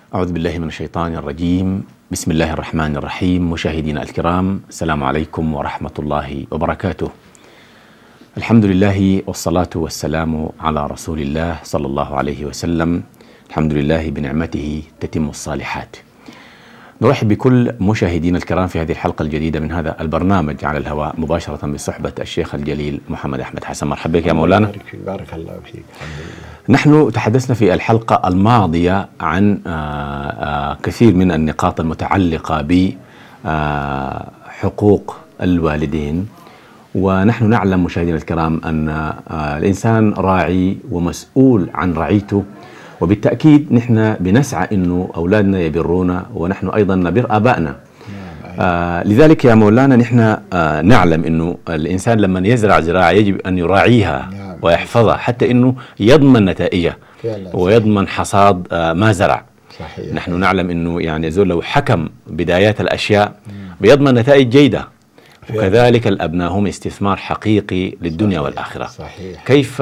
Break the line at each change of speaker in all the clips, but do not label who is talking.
أعوذ بالله من الشيطان الرجيم. بسم الله الرحمن الرحيم. مشاهدينا الكرام، السلام عليكم ورحمة الله وبركاته. الحمد لله والصلاة والسلام على رسول الله صلى الله عليه وسلم. الحمد لله بنعمته تتم الصالحات. نرحب بكل مشاهدينا الكرام في هذه الحلقة الجديدة من هذا البرنامج على الهواء مباشرة بصحبة الشيخ الجليل محمد أحمد حسن. مرحبا بك يا مولانا.
بارك الله فيك. الحمد لله.
نحن تحدثنا في الحلقة الماضية عن كثير من النقاط المتعلقة بحقوق الوالدين، ونحن نعلم مشاهدينا الكرام أن الإنسان راعي ومسؤول عن رعيته، وبالتأكيد نحن بنسعى أنه أولادنا يبرونا ونحن أيضا نبر آبائنا. لذلك يا مولانا نحن نعلم أنه الإنسان لما يزرع زراعة يجب أن يراعيها ويحفظها حتى أنه يضمن نتائجه ويضمن حصاد ما زرع.
صحيح.
نحن نعلم أنه يعني زول لو حكم بدايات الأشياء بيضمن نتائج جيدة، وكذلك الأبناء هم استثمار حقيقي للدنيا والآخرة.
صحيح.
كيف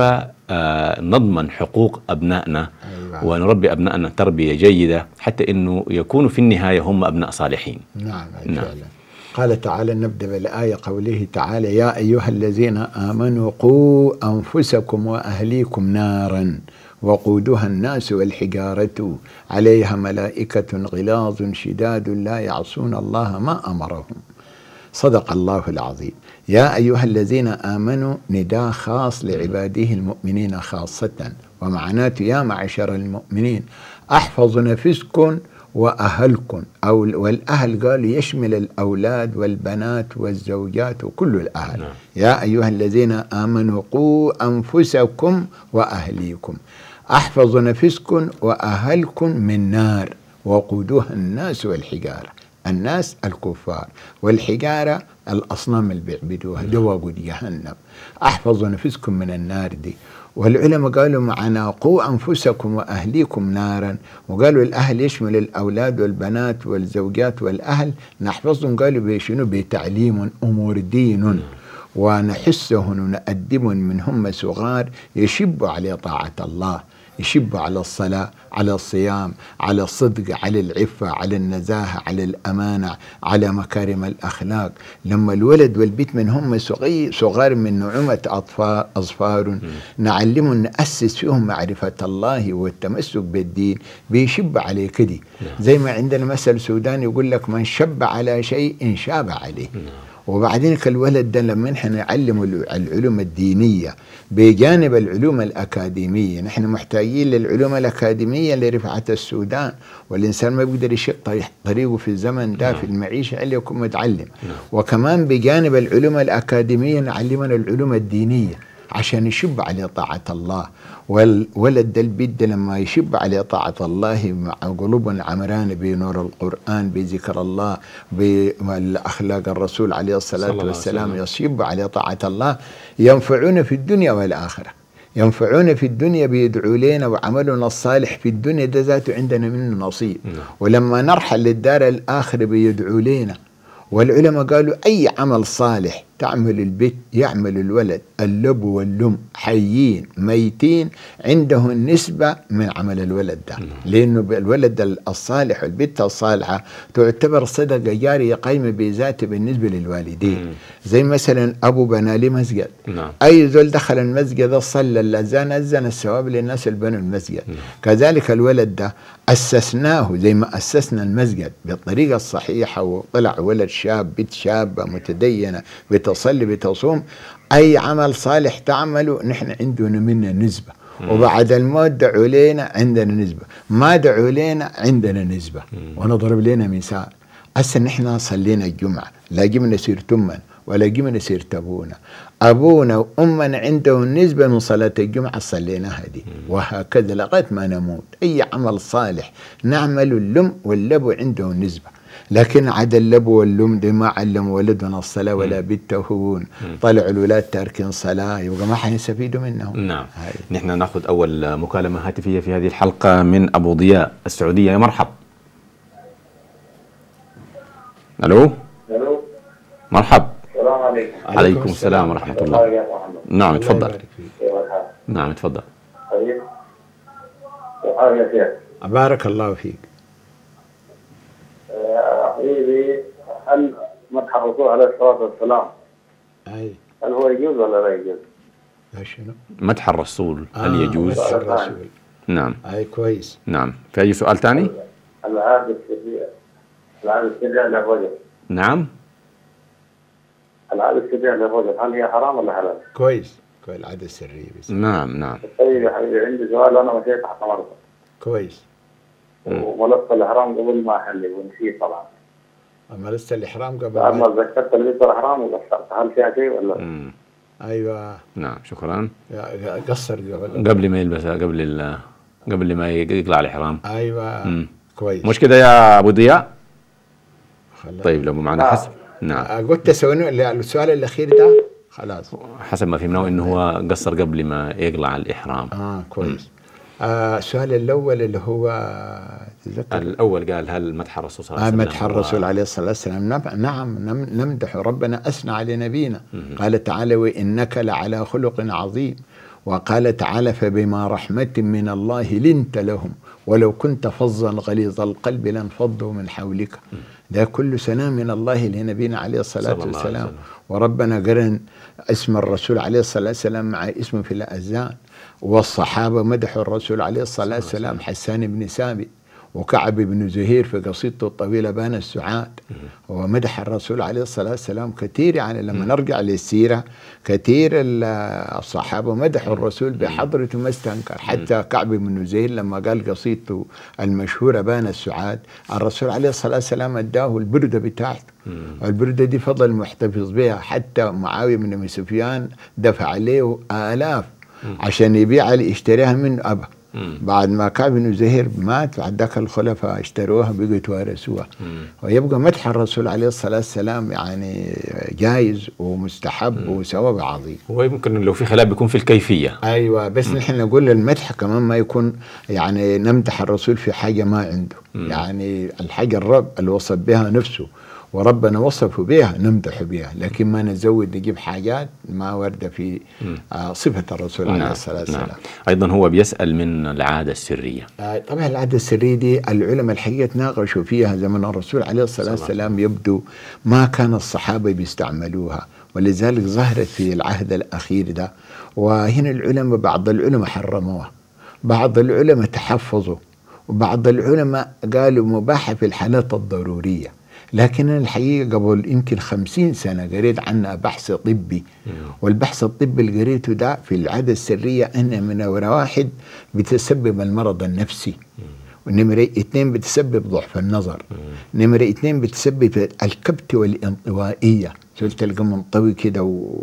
نضمن حقوق أبنائنا ونربي أبنائنا تربية جيدة حتى أنه يكونوا في النهاية هم أبناء صالحين؟
نعم. فعلا. قال تعالى، نبدأ بالآية قوله تعالى: يا أيها الذين آمنوا قوا أنفسكم وأهليكم نارا وقودها الناس والحجارة عليها ملائكة غلاظ شداد لا يعصون الله ما أمرهم. صدق الله العظيم. يا أيها الذين آمنوا نداء خاص لعباده المؤمنين خاصة، ومعناته يا معشر المؤمنين احفظوا نفسكم وأهلكم، والأهل قالوا يشمل الأولاد والبنات والزوجات وكل الأهل. يا أيها الذين آمنوا قوا أنفسكم وأهليكم، احفظوا نفسكم وأهلكم من نار وقودها الناس والحجارة. الناس الكفار، والحجارة الأصنام اللي بيعبدوها، ده وقود جهنم. احفظوا نفسكم من النار دي. والعلماء قالوا معنا قوا أنفسكم وأهليكم نارا، وقالوا الأهل يشمل الأولاد والبنات والزوجات والأهل. نحفظهم قالوا بشنو؟ بتعليم أمور دين، ونحسهم ونأدبهم من هم صغار يشبوا على طاعة الله، يشبوا على الصلاة، على الصيام، على الصدق، على العفة، على النزاهة، على الأمانة، على مكارم الأخلاق. لما الولد والبيت من هم صغار من نعومة أظفار نعلمهم، نأسس فيهم معرفة الله والتمسك بالدين، بيشب عليه كده. زي ما عندنا مثل سوداني يقول لك: من شب على شيء شاب عليه. وبعدين الولد ده لما نحن نعلمه العلوم الدينية بجانب العلوم الأكاديمية، نحن محتاجين للعلوم الأكاديمية لرفعة السودان، والإنسان ما بيقدر يشق طريقه في الزمن ده في المعيشة إلا يكون متعلم. وكمان بجانب العلوم الأكاديمية نعلمنا العلوم الدينية عشان يشب على طاعة الله. والولد ده البيت لما يشب على طاعة الله مع قلوب عمران بنور القرآن بذكر الله بالأخلاق الرسول عليه الصلاة والسلام، يشب على طاعة الله، ينفعون في الدنيا والآخرة. ينفعون في الدنيا بيدعوا لنا، وعملنا الصالح في الدنيا ده ذاته عندنا منه نصيب، ولما نرحل للدار الآخرة بيدعوا لنا. والعلماء قالوا أي عمل صالح تعمل البيت يعمل الولد، الأب والأم حيين ميتين عنده النسبة من عمل الولد ده، لأنه الولد الصالح والبيت الصالحة تعتبر صدقة جارية قايمة بذاته بالنسبة للوالدين. زي مثلا أبو بنى لي مسجد، أي زول دخل المسجد صلى الأذان أذن الثواب للناس اللي بنوا المسجد. كذلك الولد ده أسسناه زي ما أسسنا المسجد بالطريقة الصحيحة، وطلع ولد شاب، بنت شابة متدينة بتصلي بتصوم، أي عمل صالح تعمله نحن عندنا منه نسبة. وبعد الموت دعوا لنا عندنا نسبة، ما دعوا لنا عندنا نسبة. ونضرب لنا مثال، هسه نحن صلينا الجمعة لا جبنا سيرة أمنا ولا جبنا سيرة أبونا وأمنا عندهم نسبة من صلاة الجمعة صليناها دي، وهكذا لغاية ما نموت. أي عمل صالح نعمل الأم والأب عندهم نسبة، لكن عدا الأب والأم دي ما علموا ولدنا الصلاة ولا بيتهون، طلعوا الولاد تاركين صلاة، يبقى ما حنستفيدوا منهم.
نعم. نحن ناخذ أول مكالمة هاتفية في هذه الحلقة من أبو ضياء السعودية. يا مرحب. ألو. مرحب.
السلام عليكم.
عليكم السلام ورحمة الله. نعم تفضل. نعم تفضل.
بارك الله فيك.
حبيبي، هل مدح الرسول عليه الصلاة والسلام هل هو يجوز ولا لا يجوز؟
شنو؟
مدح الرسول هل يجوز؟
مدح الرسول.
نعم.
كويس.
نعم. في أي سؤال ثاني؟
العادة السرية للرجل.
نعم.
العادة السرية للرجل هل هي حرام ولا حلال؟
كويس. العادة السرية بس.
نعم.
طيب يا حبيبي، عندي سؤال. أنا مشيت تحت مرضى.
كويس.
وملصت الإحرام قبل ما أحلي ونسيت طبعا.
ملصت الإحرام قبل
ما ذكرت لبس الإحرام وقصرت، هل فيها شيء ولا؟
أيوة.
نعم، شكرا.
قصر
قبل ما يلبسها، قبل ما يقلع الإحرام.
أيوة. كويس.
مش كده يا أبو ضياء؟ طيب لو معنا حسب. نعم.
قلت تسوي السؤال الأخير ده خلاص.
حسب ما فهمناه إنه هو قصر قبل ما يقلع الإحرام.
كويس. السؤال الأول اللي هو
تذكر. الأول قال هل مدح الرسول صلى الله عليه وسلم؟
مدح الرسول عليه الصلاة والسلام. نعم نمدح. ربنا أثنى على نبينا. قال تعالى: وإنك لعلى خلق عظيم. وقال تعالى: فبما رحمة من الله لنت لهم ولو كنت فظا غليظ القلب لانفضوا من حولك. ده كل سلام من الله لنبينا عليه الصلاة والسلام. وربنا قرن اسم الرسول عليه الصلاة والسلام مع اسمه في الأذان. والصحابة مدحوا الرسول عليه الصلاة والسلام، حسان بن ثابت وكعب بن زهير في قصيدته الطويلة بان السعاد. ومدح الرسول عليه الصلاة والسلام كثير، يعني لما نرجع للسيرة كثير الصحابة مدحوا الرسول بحضرته ما استنكر. حتى كعب بن زهير لما قال قصيدته المشهورة بان السعاد، الرسول عليه الصلاة والسلام اداه البردة بتاعته، والبردة دي فضل محتفظ بها حتى معاوية بن أبي سفيان دفع عليه آلاف عشان يبيع يشتريها من أبا. بعد ما كعب بن زهير مات، بعد ذاك الخلفاء اشتروها بقوا يتوارثوها. ويبقى مدح الرسول عليه الصلاة والسلام يعني جائز ومستحب وثواب عظيم.
ويمكن لو في خلاف بيكون في الكيفية.
أيوة، بس نحن نقول المدح كمان ما يكون يعني نمدح الرسول في حاجة ما عنده. يعني الحاجة الرب اللي وصف بها نفسه وربنا وصفه بها نمدح بها، لكن ما نزود نجيب حاجات ما ورد في صفة الرسول عليه الصلاة والسلام.
أيضا هو بيسأل من العادة السرية.
طبعا العادة السرية دي العلماء الحقيقة تناقشوا فيها زمن الرسول عليه الصلاة والسلام. يبدو ما كان الصحابة بيستعملوها، ولذلك ظهرت في العهد الأخير ده. وهنا العلماء بعض العلماء حرموها، بعض العلماء تحفظوا، وبعض العلماء قالوا مباحة في الحالات الضرورية. لكن الحقيقة قبل يمكن 50 سنة قريت عنها بحث طبي، والبحث الطبي اللي قريته ده في العادة السرية أن من واحد بتسبب المرض النفسي، ونمرة 2 بتسبب ضعف النظر، نمرة 2 بتسبب الكبت والانطوائية، تلقى منطوي كده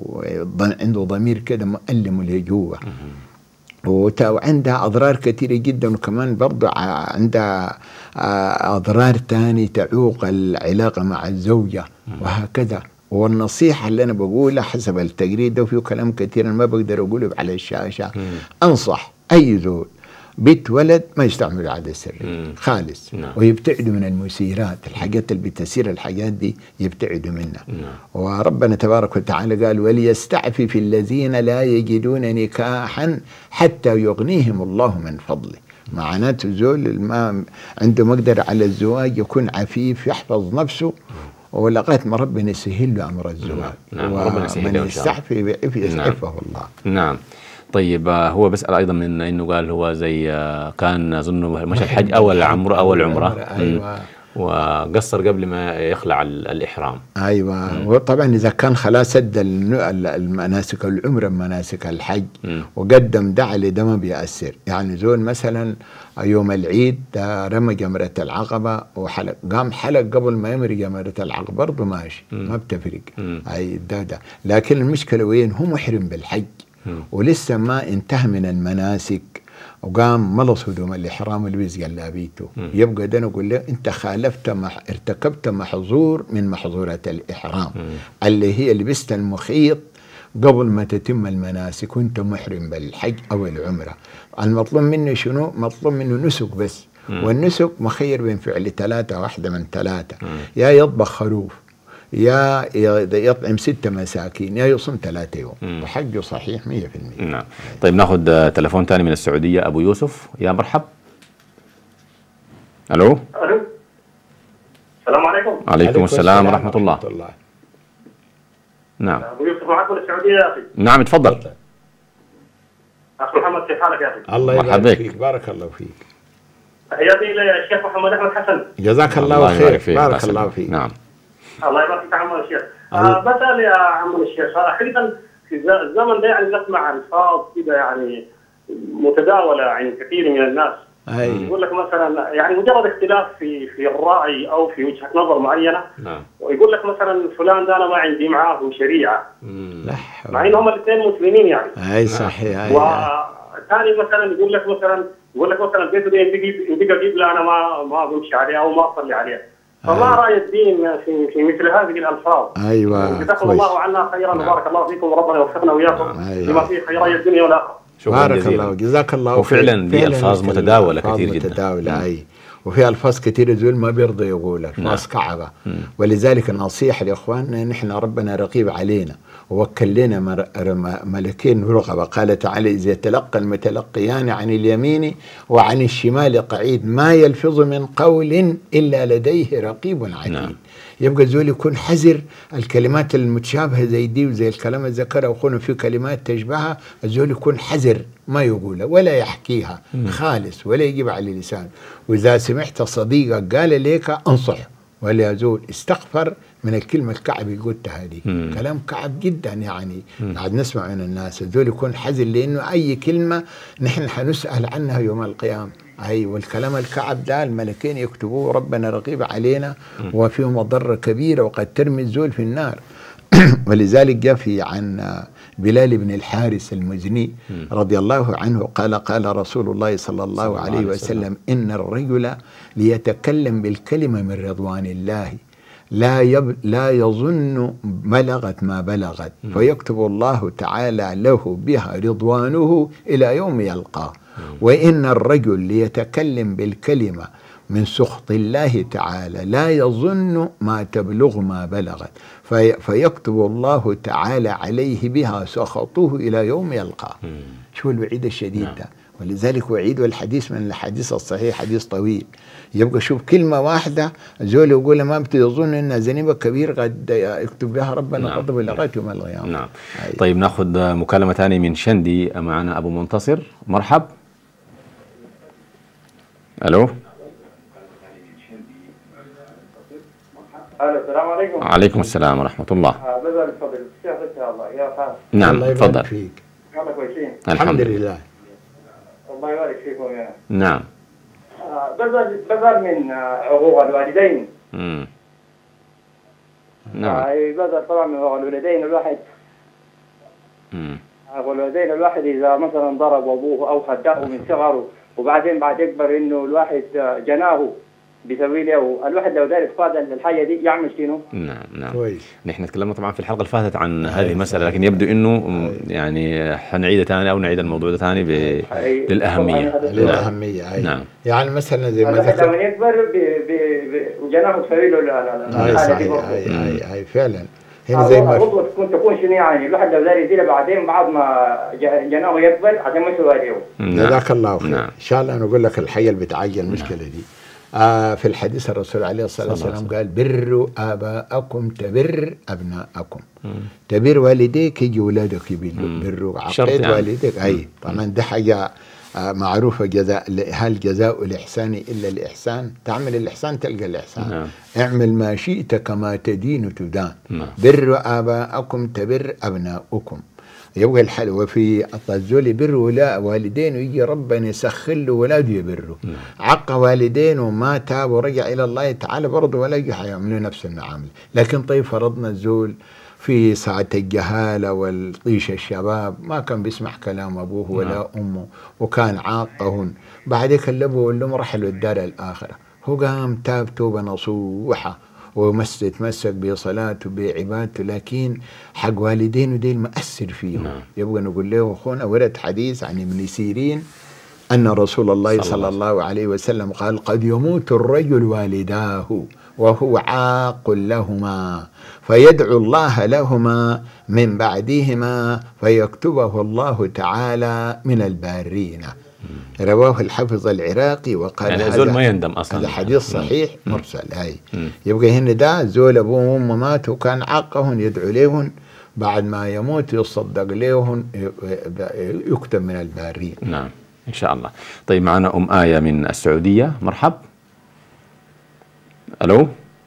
وعنده ضمير كده مؤلم اللي جوا. وعندها أضرار كثيرة جدا، وكمان برضو عندها أضرار تاني تعوق العلاقة مع الزوجة وهكذا. والنصيحة اللي أنا بقولها حسب التقرير ده، وفيه كلام كثير ما بقدر أقوله على الشاشة، أنصح أي زوج بيت ولد ما يستعمل العادة السرية خالص، ويبتعدوا من المثيرات، الحاجات اللي بتثير الحاجات دي يبتعدوا منها. وربنا تبارك وتعالى قال: وليستعفف الذين لا يجدون نكاحا حتى يغنيهم الله من فضله. معناته زول ما عنده مقدرة على الزواج يكون عفيف يحفظ نفسه ولغاية ما ربنا يسهل له أمر الزواج. ومن يستعفف يستعفه الله.
نعم. طيب هو بسأل أيضا من إنه قال هو زي كان أظنه مش الحج أو العمرة
أيوة.
وقصر قبل ما يخلع الإحرام.
أيوة. وطبعا إذا كان خلاص أدى المناسك العمرة مناسك الحج وقدم دعا ده ما بيأثر. يعني زول مثلا يوم العيد رمى جمرة العقبة وحلق، قام حلق قبل ما يمر جمرة العقبة برضه ماشي، ما بتفرق. أي ده لكن المشكلة وين؟ هو محرم بالحج ولسه ما انتهى من المناسك وقام ملص هدوم الإحرام ولبس جلابيته، يبقى ده نقول له أنت ارتكبت محظور من محظورات الإحرام اللي هي لبست المخيط قبل ما تتم المناسك وأنت محرم بالحج أو العمرة. المطلوب منه شنو؟ مطلوب منه نسك بس، والنسك مخير بين فعل 3 واحدة من 3، يا يطبخ خروف، يا يطعم 6 مساكين، يا يصوم 3 يوم، وحجه صحيح 100%.
نعم. طيب ناخذ تلفون ثاني من السعودية. أبو يوسف، يا مرحب. ألو.
السلام عليكم.
عليكم السلام ورحمة الله. نعم.
أبو يوسف معك من السعودية يا أخي.
نعم تفضل.
أخ محمد كيف حالك يا أخي؟
الله يبارك فيك. بارك الله فيك.
تحياتي للشيخ محمد أحمد حسن.
جزاك الله خير. بارك الله فيك.
نعم.
الله يبارك فيك عم الشيخ. بسأل يا عم الشيخ، أحيانا في الزمن ده يعني نسمع ألفاظ كده يعني متداولة عند كثير من الناس. يقول لك مثلا يعني مجرد اختلاف في الرأي أو في وجهة نظر معينة.
نعم.
ويقول لك مثلا فلان ده أنا ما عندي معاه شريعة. مع إن هم الاثنين مسلمين يعني.
أي صحيح.
وثاني مثلا يقول لك مثلا بيته ده يبقى قبلة أنا ما بمشي عليها أو ما أصلي عليها. فما رأي الدين في مثل هذه الألفاظ؟
أيوة.
جزاكم الله عنا خيرا وبارك الله فيكم وربنا يوفقنا وإياكم لما فيه خيري الدنيا والآخرة.
بارك الله جزاك الله.
وفعلا دي ألفاظ متداولة كثير جدا.
متداولة وفي ألفاز كثير زول ما بيرضى يقولها، ألفاظ كعبة. ولذلك النصيحة لإخواننا نحن ربنا رقيب علينا ووكل لنا ملكين رقبة. قال تعالى: إذ يتلقى المتلقيان عن اليمين وعن الشمال قعيد ما يلفظ من قول إلا لديه رقيب عتيد. يبقى الزول يكون حذر الكلمات المتشابهة زي دي وزي الكلام اللي ذكره أخونا في كلمات تشبهها، الزول يكون حذر ما يقولها ولا يحكيها خالص ولا يجيب على لسانه. وإذا سمعت صديقك قال ليك انصح ولا يزول استغفر من الكلمة الكعب اللي قلتها هذه. كلام كعب جدا يعني. بعد نسمع من الناس الزول يكون حذر، لأنه أي كلمة نحن حنسأل عنها يوم القيامة. والكلام الكعب ده الملكين يكتبوه ربنا رقيب علينا وفيه مضرة كبيرة وقد ترمي الزول في النار. ولذلك جاء في عن بلال بن الحارث المزني رضي الله عنه قال رسول الله صلى الله عليه وسلم: إن الرجل ليتكلم بالكلمة من رضوان الله لا يظن بلغت ما بلغت فيكتب الله تعالى له بها رضوانه إلى يوم يلقاه. وإن الرجل ليتكلم بالكلمة من سخط الله تعالى لا يظن ما تبلغ ما بلغت فيكتب الله تعالى عليه بها سخطه إلى يوم يلقاه. شو الوعيد الشديد ده. ولذلك وعيد الحديث من الحديث الصحيح حديث طويل. يبقى شوف كلمة واحدة الزول يقول ما بتظن أنها ذنب كبير قد يكتب بها ربنا غضب لغاية يوم القيامة.
نعم. طيب ناخذ مكالمة ثانية من شندي. معنا أبو منتصر. مرحب. ألو.
السلام عليكم.
عليكم السلام ورحمة الله.
بذل فضل الشيخ إن شاء الله يا خالد.
نعم تفضل.
فيك.
الله كويسين.
الحمد لله.
الله يبارك فيكم يا.
نعم.
بذل من عقوق الوالدين.
نعم.
بذل طبعا من عقوق الوالدين الواحد. عقوق الوالدين الواحد إذا مثلا ضرب أبوه أو خدعه من صغره وبعدين بعد يكبر إنه الواحد جناه بيسوي له الواحد لو دارس فاضل الحاجه دي يعمل شنو؟
نعم كويس. نحن تكلمنا طبعا في الحلقه اللي فاتت عن هذه المساله، لكن يبدو انه يعني حنعيدها ثاني او نعيد الموضوع ده ثاني للاهميه.
للاهميه.
نعم.
يعني مثلا زي ما
ذكرت لما يكبر وجناه تسوي له الحاله
دي فعلا. هنا زي ما
تكون شنو يعني الواحد لو دارس يزيد بعدين بعد ما جناه يكبر عشان ما يسوي له.
جزاك الله خير. ان شاء الله نقول لك الحية اللي بتعالج المشكله دي. في الحديث الرسول عليه الصلاة والسلام قال: بروا آباءكم تبر أبناءكم. تبر والديك يجي أولادك يبروا. عقيد والديك. طبعا ده حاجة معروفة. هل جزاء الإحسان إلا الإحسان؟ تعمل الإحسان تلقى الإحسان. اعمل ما شئت كما تدين تدان. بروا آباءكم تبر أبناءكم. يبقى الحل. وفي الزول بر والدين ويجي ربنا يسخر له ولاده يبروا. عق والدين وما تاب ورجع الى الله تعالى برضه ولاده حيعملوا نفس المعامله. لكن طيب فرضنا الزول في ساعة الجهالة والطيش الشباب ما كان بيسمع كلام أبوه ولا أمه وكان عاقهن، بعد كلبه ولهم رحلوا الدار الآخرة. هو قام تاب توبة نصوحة وتمسك بصلاته بعبادته، لكن حق والدينه دي المؤثر فيهم. يبقى نقول له أخونا ورد حديث عن ابن سيرين أن رسول الله صلى الله عليه وسلم قال: قد يموت الرجل والداه وهو عاق لهما فيدعو الله لهما من بعدهما فيكتبه الله تعالى من البارين. رواه الحافظ العراقي وقال
يعني زول ما يندم أصلا،
هذا حديث صحيح مرسل. هاي يبقى هنا ده زول أبوه وأمه ماتوا وكان عاقهن يدعو لهن، بعد ما يموت يصدق لهن يكتب من البارين.
نعم إن شاء الله. طيب معنا أم آية من السعودية. مرحب. ألو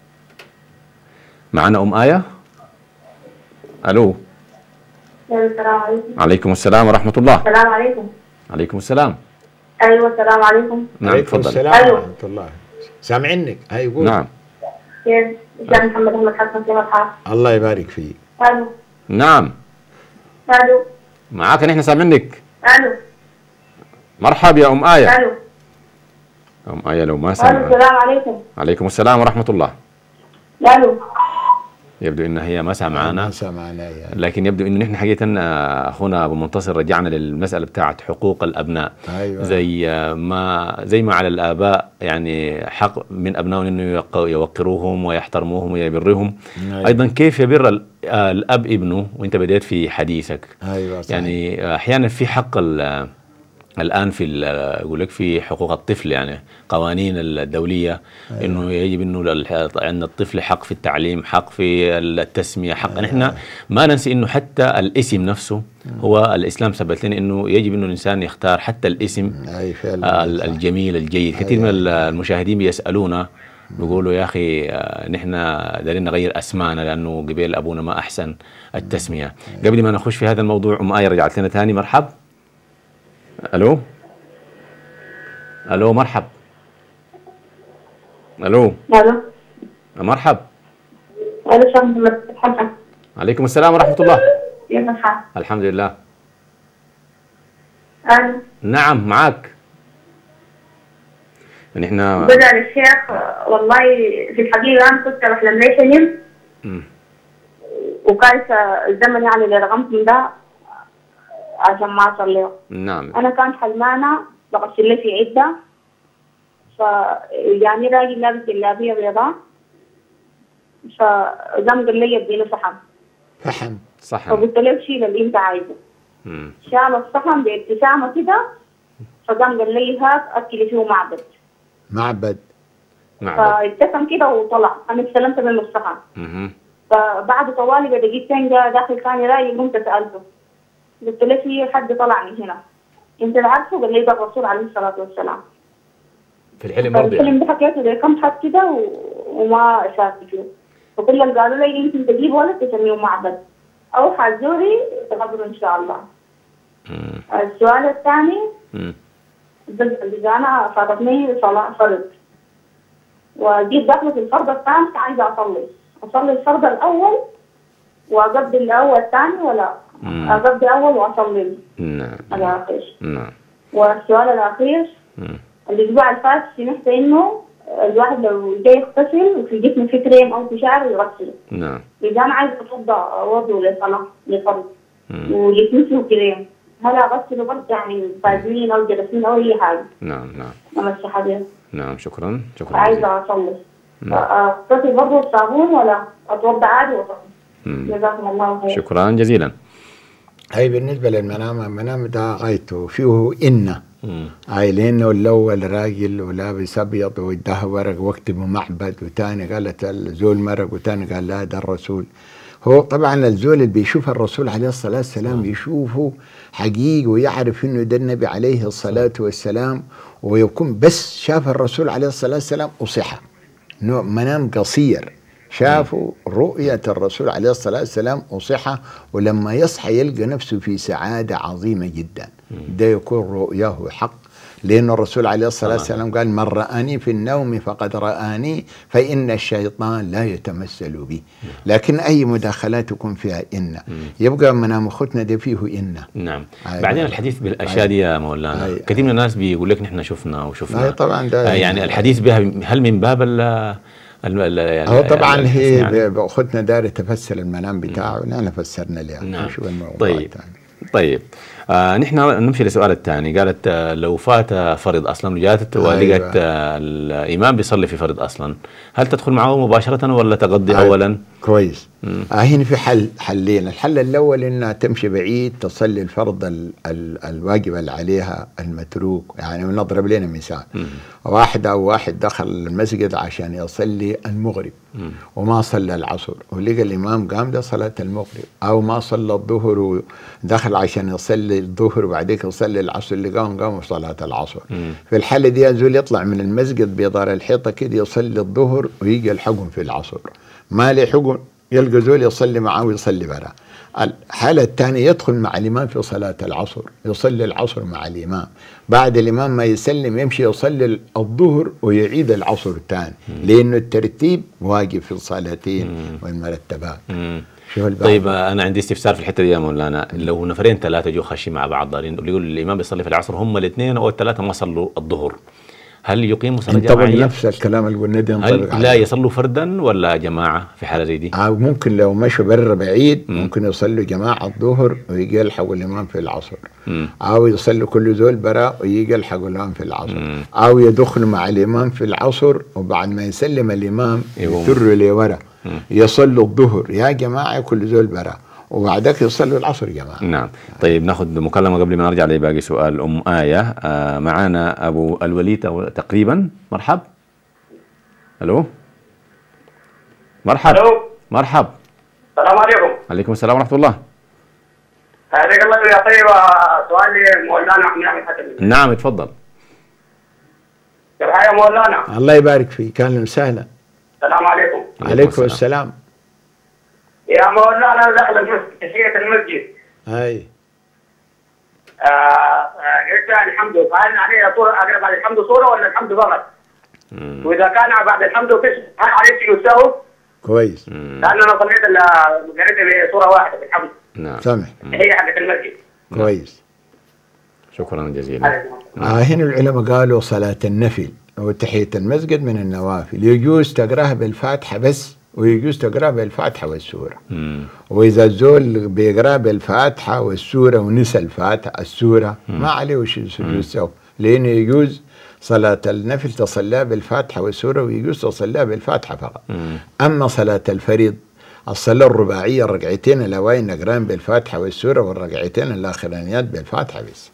معنا أم آية. ألو.
السلام عليكم.
عليكم السلام ورحمة الله.
السلام عليكم.
عليكم السلام.
ايوه السلام عليكم.
نعم تفضل.
السلام ورحمة الله. سامعنك. هاي قول.
نعم.
كيف؟ إنسان محمد أحمد حسن كيف الحال؟
الله يبارك فيك.
الو.
نعم.
الو.
معاك نحن سامعنك.
الو.
مرحبا يا أم آية.
الو.
أم آية لو ما
الو
سامعة.
السلام عليكم.
عليكم السلام ورحمة الله.
الو.
يبدو ان هي ما سمعنا،
يعني.
لكن يبدو انه نحن حقيقه اخونا ابو منتصر رجعنا للمساله بتاعت حقوق الابناء.
أيوة.
زي ما على الاباء يعني حق من ابنائهم انه يوقروهم ويحترموهم ويبرهم.
أيوة.
ايضا كيف يبر الاب ابنه، وانت بديت في حديثك.
أيوة صحيح.
يعني احيانا في حق الآن يقول لك في حقوق الطفل، يعني قوانين الدولية. أيوة. إنه يجب إنه أن الطفل حق في التعليم، حق في التسمية، حق. أيوة. نحن ما ننسي إنه حتى الاسم نفسه هو الإسلام ثبت لنا إنه يجب إنه الإنسان يختار حتى الاسم.
أيوة.
الجميل الجيد. أيوة. كثير من المشاهدين بيسألونا بيقولوا يا أخي نحن دارين نغير أسماءنا لأنه قبل أبونا ما أحسن التسمية. أيوة. قبل ما نخش في هذا الموضوع أم آية رجعت لنا ثاني. مرحب. الو الو مرحب. الو
الو
مرحب.
الو شيخ محمد حسن.
عليكم السلام ورحمة الله.
كيف الحال؟
الحمد لله.
الو.
نعم معك. نحن
بدأ الشيخ والله في الحقيقة أنا كنت بحلم لي حلم وكان الزمن يعني اللي رغمت ده عشان ما أصلي.
نعم.
أنا كان حلمانة بغسل لي في عدة، يعني راجل لابس جلابية بيضاء، فقام قال لي اديني صحن. فقلت له شيل اللي أنت عايزه. شال الصحن بابتسامة كده، فقام قال لي هات أكلي فيه معبد. فابتسم كده وطلع، أنا استلمت منه الصحن. فبعد طوالي بدقيقتين جاء داخل ثاني راجل، قمت سألته قلت له في حد طلع من هنا انت اللي عارفه؟ قال لي ده الرسول عليه الصلاه والسلام.
في الحلم برضه
الحلم ده حكيته زي كم حد كده وما شافت فيه، فكل اللي قالوا لي يمكن تجيب ولد تسميه معبد او حزوري تقبله ان شاء الله. السؤال الثاني بس انا فاتتني صلاه فرض وجيت داخله في الفرض الثاني، عايزه اصلي الفرض الاول واقضي الاول الثاني ولا أقضي أول وأصلي.
نعم.
الأخير.
نعم.
والسؤال الأخير الأسبوع الفات سمعت إنه الواحد لو جاي يغتسل وفي جسمه في كريم أو في شعره يغسله.
نعم.
إذا أنا عايزة أتوضأ وضوء للصلاة للفرض وجسمي فيه كريم، هل أغسله برضه يعني فازلين أو جلسين أو أي حاجة؟
نعم.
أمسي حاجة.
نعم شكرا.
عايزة أصلي. أغتسل برضه الصابون ولا أتوضأ عادي وأصلي؟ جزاكم الله خير.
شكرا جزيلا.
هاي بالنسبة للمنام، المنام ده غايته فيه إنه لأنه الأول راجل ولابس أبيض ويدها ورق واكتبوا معبد، وتاني قالت الزول مرق، وتاني قال لا ده الرسول. هو طبعا الزول اللي بيشوف الرسول عليه الصلاة والسلام يشوفه حقيقي ويعرف إنه ده النبي عليه الصلاة والسلام، ويكون بس شاف الرسول عليه الصلاة والسلام وصحى. منام قصير شافوا رؤية الرسول عليه الصلاة والسلام وصحة، ولما يصحى يلقى نفسه في سعادة عظيمة جدا. ده يكون رؤياه حق، لأن الرسول عليه الصلاة والسلام قال من رآني في النوم فقد رآني فإن الشيطان لا يتمثل بي. لكن أي مداخلات يكون فيها إن يبقى منام أختنا ده فيه إن.
نعم. بعدين الحديث بالأشياء دي يا مولانا كثير من الناس بيقول لك نحن شفنا.
طبعا ده
يعني الحديث بها هل من باب
هو طبعا هي يعني اختنا داري تفسر المنام بتاعه، ونحن فسرنا لها.
نعم.
شو الموضوع.
طيب نحن نمشي للسؤال الثاني. قالت لو فات فرض اصلا وجات ولقت الامام بيصلي في فرض اصلا، هل تدخل معه مباشره ولا تقضي اولا؟
كويس. هنا في حلين. الحل الاول انها تمشي بعيد تصلي الفرض الواجب اللي عليها المتروك. يعني نضرب لنا مثال، واحد دخل المسجد عشان يصلي المغرب وما صلى العصر، ولقى الامام قام لصلاه المغرب، او ما صلى الظهر ودخل عشان يصلي الظهر وبعدين يصلي العصر، اللي قام صلاه العصر. في الحاله دي يزول يطلع من المسجد بيدار الحيطه كده يصلي الظهر ويجي يلحقهم في العصر، ما لحقهم يلقى زول يصلي معه ويصلي برا. الحالة الثانية يدخل مع الإمام في صلاة العصر، يصلي العصر مع الإمام، بعد الإمام ما يسلم يمشي يصلي الظهر ويعيد العصر الثاني، لأنه الترتيب واجب في الصلاتين والمرتبات.
طيب أنا عندي استفسار في الحتة دي يا مولانا. لو نفرين ثلاثة جو خشي مع بعض ضارين، يقول الإمام بيصلي في العصر، هم الاثنين أو الثلاثة ما صلوا الظهر، هل يقيموا صلاة جماعية؟
نفس الكلام اللي قلنا ده
هل لا يصلوا فردا ولا جماعة في حالة زي دي؟
ممكن لو مشوا برا بعيد ممكن يصلوا جماعة الظهر ويجي يلحقوا الإمام في العصر، أو يصلوا كل زول برا ويجي يلحقوا الإمام في العصر، أو يدخلوا مع الإمام في العصر وبعد ما يسلم الإمام يتروا لورا يصلوا الظهر يا جماعة كل زول برا، وبعدك يصلوا العصر جماعة.
نعم. طيب ناخذ مكالمة قبل ما نرجع لباقي سؤال. أم آية معانا أبو الوليد تقريبا. مرحب. ألو. مرحب.
ألو.
مرحب.
السلام عليكم.
عليكم السلام ورحمة الله.
حياك الله يا طيب. سؤالي مولانا عم حسن.
نعم اتفضل.
كيف حالك يا مولانا؟
الله يبارك فيك، أهلا وسهلا.
السلام عليكم.
عليكم السلام.
يا مولانا دخل المسجد تحية المسجد.
هاي.
قلت الحمد، فهل عليه صورة أقرب على الحمد صورة ولا الحمد فقط؟ وإذا كان بعد الحمد هل عليه سجود سهو؟
كويس.
لأن أنا صليت قريت بصورة واحدة بالحمد.
نعم.
سامح.
هي حقت المسجد.
كويس.
شكرا جزيلا.
هنا العلماء قالوا صلاة النفل وتحية المسجد من النوافل يجوز تقراها بالفاتحة بس، ويجوز تقرأ بالفاتحة والسورة. وإذا الزول بيقرأ بالفاتحة والسورة ونسى الفاتحة السورة ما عليه وش سجود سهو، لأنه يجوز صلاة النفل تصليها بالفاتحة والسورة ويجوز تصليها بالفاتحة فقط. أما صلاة الفريض الصلاة الرباعية الركعتين الأوائل نقرأن بالفاتحة والسورة والركعتين الآخرانيات بالفاتحة بس.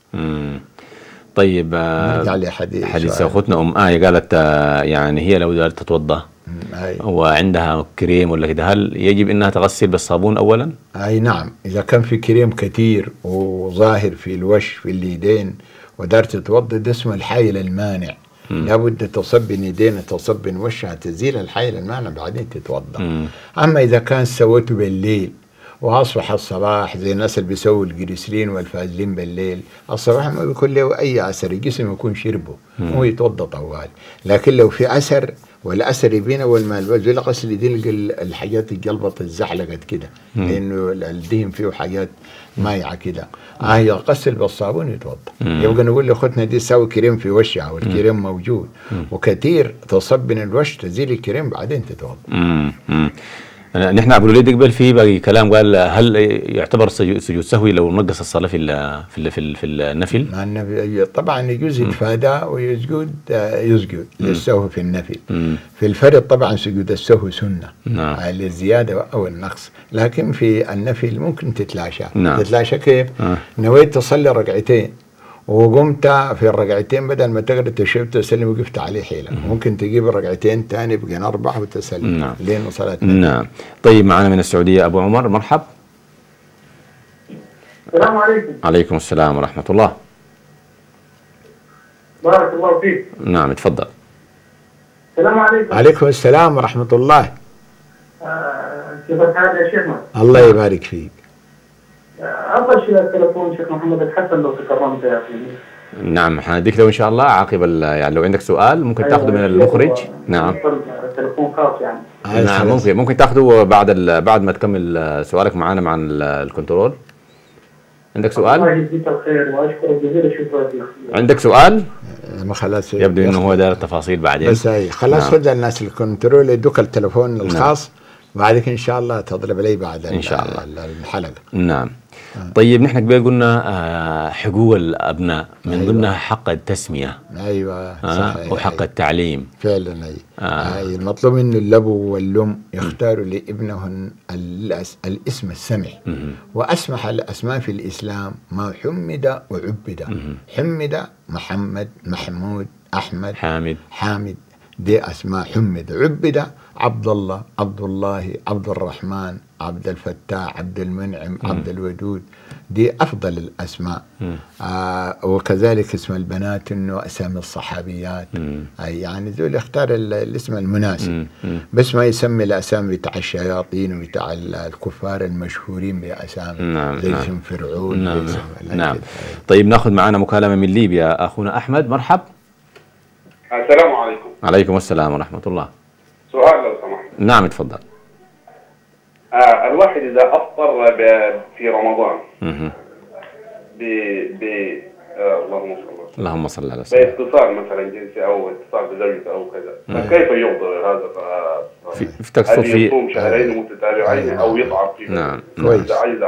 طيب
نرجع لحديث
أختنا أم آية قالت يعني هي لو دارت تتوضأ وعندها كريم ولا كده، هل يجب انها تغسل بالصابون اولا؟
اي نعم، اذا كان في كريم كثير وظاهر في الوش في اليدين ودارت تتوضا ده اسمه الحائل المانع، لابد تصبن يدين تصبن وشها تزيل الحائل المانع بعدين تتوضا. اما اذا كان سوته بالليل واصبح الصباح زي الناس اللي بيسووا الجليسرين والفازلين بالليل، الصباح ما بيكون له اي اثر، الجسم يكون شربه هو يتوضا طوال. لكن لو في اثر والاثر يبين اول ما زي غسل يدين الحاجات الجلبط الزحلقت كده، لانه الدهن فيه حاجات مايعه كده، يغسل بالصابون يتوضا. يبقى نقول لاختنا دي سوي كريم في وشها والكريم موجود وكثير تصبن الوش تزيل الكريم بعدين تتوضا.
نحن ابو الوليد قبل في باقي كلام قال هل يعتبر سجود سهوي لو نقص الصلاه في النفل؟
طبعا يجوز يتفادى ويسجد للسهو في النفل. في الفرض طبعا سجود السهو سنه للزياده او النقص، لكن في النفل ممكن تتلاشى. تتلاشى كيف؟ نويت تصلي ركعتين وقمت في الركعتين بدل ما تقرا تشهد تسلم وقفت عليه حيلة، ممكن تجيب الركعتين ثاني بقين 4 وتسلم. لين صلاة
نعم. طيب معنا من السعودية أبو عمر. مرحب.
السلام عليكم.
عليكم السلام ورحمة الله.
بارك الله فيك.
نعم اتفضل.
السلام عليكم.
عليكم السلام ورحمة الله.
كيف الحال يا شيخنا؟
الله يبارك فيك.
أفضل شيء التلفون شيخ محمد الحسن لو تكرمت يا أخي.
نعم حنديك له إن شاء الله عقب يعني لو عندك سؤال ممكن تاخذه من المخرج. نعم.
التلفون خاص يعني.
نعم ممكن تاخذه بعد ما تكمل سؤالك معنا مع الكنترول. عندك سؤال؟
الله يجزيك الخير وأشكرك جزيل الشكر فيك.
عندك سؤال؟
ما خلاص
يبدو إنه هو دار التفاصيل بعدين.
بس هي خلاص خذ الناس الكنترول يدوك التلفون الخاص بعدك إن شاء الله تضرب لي بعد
إن شاء الله
الحلقة.
نعم. طيب نحن قبل قلنا حقوق الأبناء من ضمنها حق التسمية.
أيوة صحيح.
وحق التعليم
فعلا. المطلوب إنه الأب والأم يختاروا لابنهم الاسم السمح، وأسمح الأسماء في الإسلام ما حمد وعبد. حمد محمد، محمود، أحمد، حامد، دي أسماء حمد. عبد عبد الله، عبد الله، عبد الرحمن، عبد الفتاح، عبد المنعم، عبد الودود، دي أفضل الأسماء. وكذلك اسم البنات إنه أسامي الصحابيات. يعني ذول يختار الاسم المناسب، بس ما يسمي الأسامي بتاع الشياطين وبتاع الكفار المشهورين بأسامي زي اسم فرعون.
نعم. طيب ناخذ معنا مكالمة من ليبيا، أخونا أحمد. مرحب.
السلام عليكم.
عليكم السلام ورحمة الله.
سؤال لو سمحت.
نعم اتفضل.
الواحد إذا أفطر في رمضان
اللهم صل على سيدنا
باتصال مثلا جنسي أو اتصال بزوجته أو كذا، فكيف يفطر هذا؟
تقصد في
يصوم شهرين متتابعين أو يطعم فيه؟
نعم.
كويس. عايز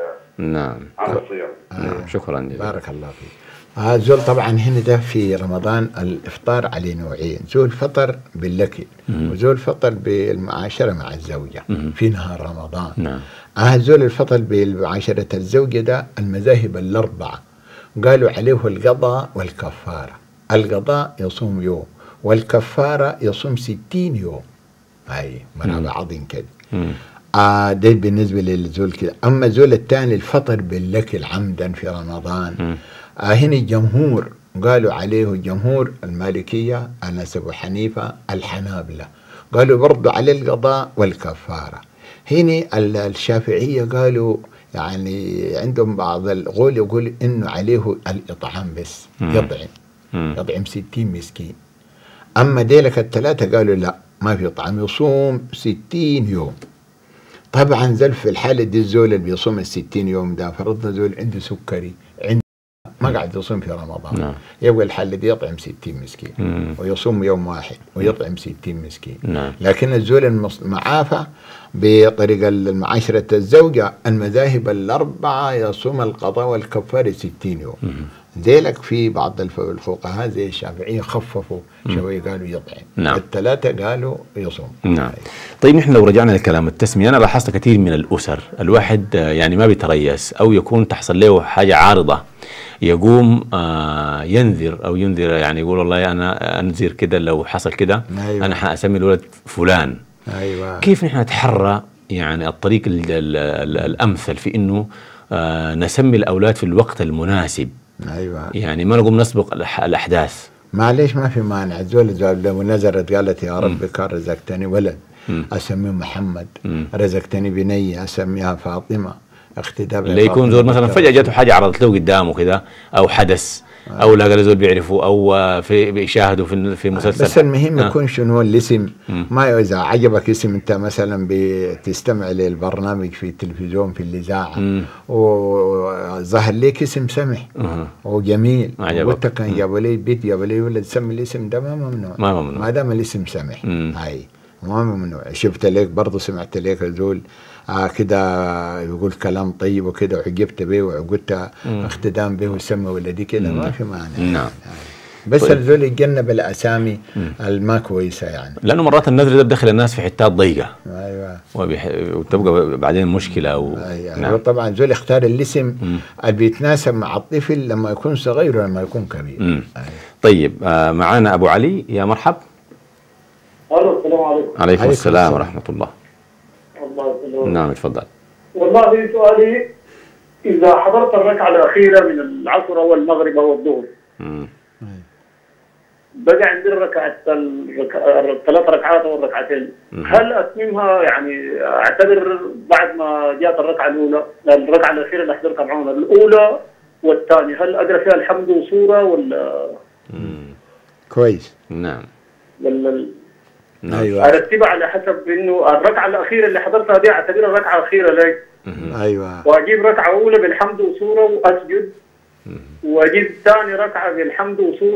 عن الصيام.
شكرا جزيلا.
بارك الله فيك. زول طبعا هنا ده في رمضان الإفطار عليه نوعين، زول فطر بالأكل وزول فطر بالمعاشرة مع الزوجة في نهار رمضان.
نعم.
زول الفطر بالمعاشرة الزوجة ده المذاهب الأربعة قالوا عليه القضاء والكفارة. القضاء يصوم يوم والكفارة يصوم 60 يوم. هاي مع بعضين كده. ده بالنسبة للزول كده. أما الزول الثاني الفطر بالأكل عمدا في رمضان، هنا الجمهور قالوا عليه، الجمهور المالكية، أنس أبو حنيفة، الحنابلة قالوا برضو عليه القضاء والكفارة. هنا الشافعية قالوا يعني عندهم بعض القول يقول إنه عليه الإطعام بس، يطعم 60 مسكين. أما ديلك الثلاثة قالوا لا، ما في طعام، يصوم 60 يوم. طبعا زل في الحالة دي الزول اللي بيصوم 60 يوم ده فرضنا زول عنده سكري، ما قاعد يصوم في رمضان، يبقى الحل دي يطعم 60 مسكين ويصوم يوم واحد ويطعم 60 مسكين. لكن الزول المعافى بطريقة المعاشرة الزوجة المذاهب الأربعة يصوم القضاء والكفارة 60 يوم. ذلك في بعض الفقهاء زي الشافعية خففوا شوي قالوا يطعم. الثلاثة قالوا يصوم.
نعم. طيب نحن لو رجعنا لكلام التسمية، أنا لاحظت كثير من الأسر الواحد يعني ما بيتريس أو يكون تحصل له حاجة عارضة يقوم ينذر يعني يقول والله أنا أنذر كده لو حصل كده.
أيوة.
أنا حأسمي الولد فلان.
أيوة.
كيف نحن نتحرى يعني الطريق الأمثل في إنه نسمي الأولاد في الوقت المناسب؟
أيوة.
يعني ما نقوم نسبق الأحداث.
معليش ما في مانع. الزول لو نزرت قالت يا رب كان رزقتني ولد أسميه محمد، رزقتني بنية أسميها فاطمة، اقتداء
اللي يكون زول مثلا فجأة جاته حاجة عرضت له قدامه كده أو حدث أو لا قال زول بيعرفوا أو بيشاهدوا في مسلسل.
بس المهم يكون شنو الاسم. ما إذا عجبك اسم أنت مثلا بتستمع للبرنامج في التلفزيون في الإذاعة وظهر لك اسم سمح وجميل وأنت كان جابوا لي بيت جابوا لي ولد سمي الاسم ده ما ممنوع. ما دام الاسم سمح. هاي ما ممنوع. شفت لك برضه سمعت لك زول كده يقول كلام طيب وكده وعجبت به وعقدت اقتدام به وسمى ولدي كده ما في معنى.
نعم.
بس الزول يتجنب الاسامي الما كويسه يعني،
لانه مرات النذر ده بدخل الناس في حتات ضيقه.
ايوه.
وتبقى بعدين مشكله
أيوة. نعم. طبعا الزول يختار الاسم اللي بيتناسب مع الطفل لما يكون صغير ولما يكون كبير.
أيوة. طيب معانا ابو علي. يا مرحب.
السلام عليكم.
عليكم السلام ورحمه الله. نعم اتفضل.
والله سؤالي إذا حضرت الركعة الأخيرة من العصر أو المغرب أو الظهر بقى عندي الثلاث ركعات أو الركعتين، هل أتممها يعني أعتبر بعد ما جاءت الركعة الأخيرة اللي حضرتها معانا الأولى والثانية، هل أقرأ فيها الحمد وسورة ولا؟
كويس.
نعم.
ايوه.
ارتبها على حسب انه الركعه الاخيره اللي حضرتها دي اعتبرها الركعه الاخيره لي.
ايوه.
واجيب ركعه اولى بالحمد وسوره واسجد، واجيب ثاني ركعه بالحمد وسوره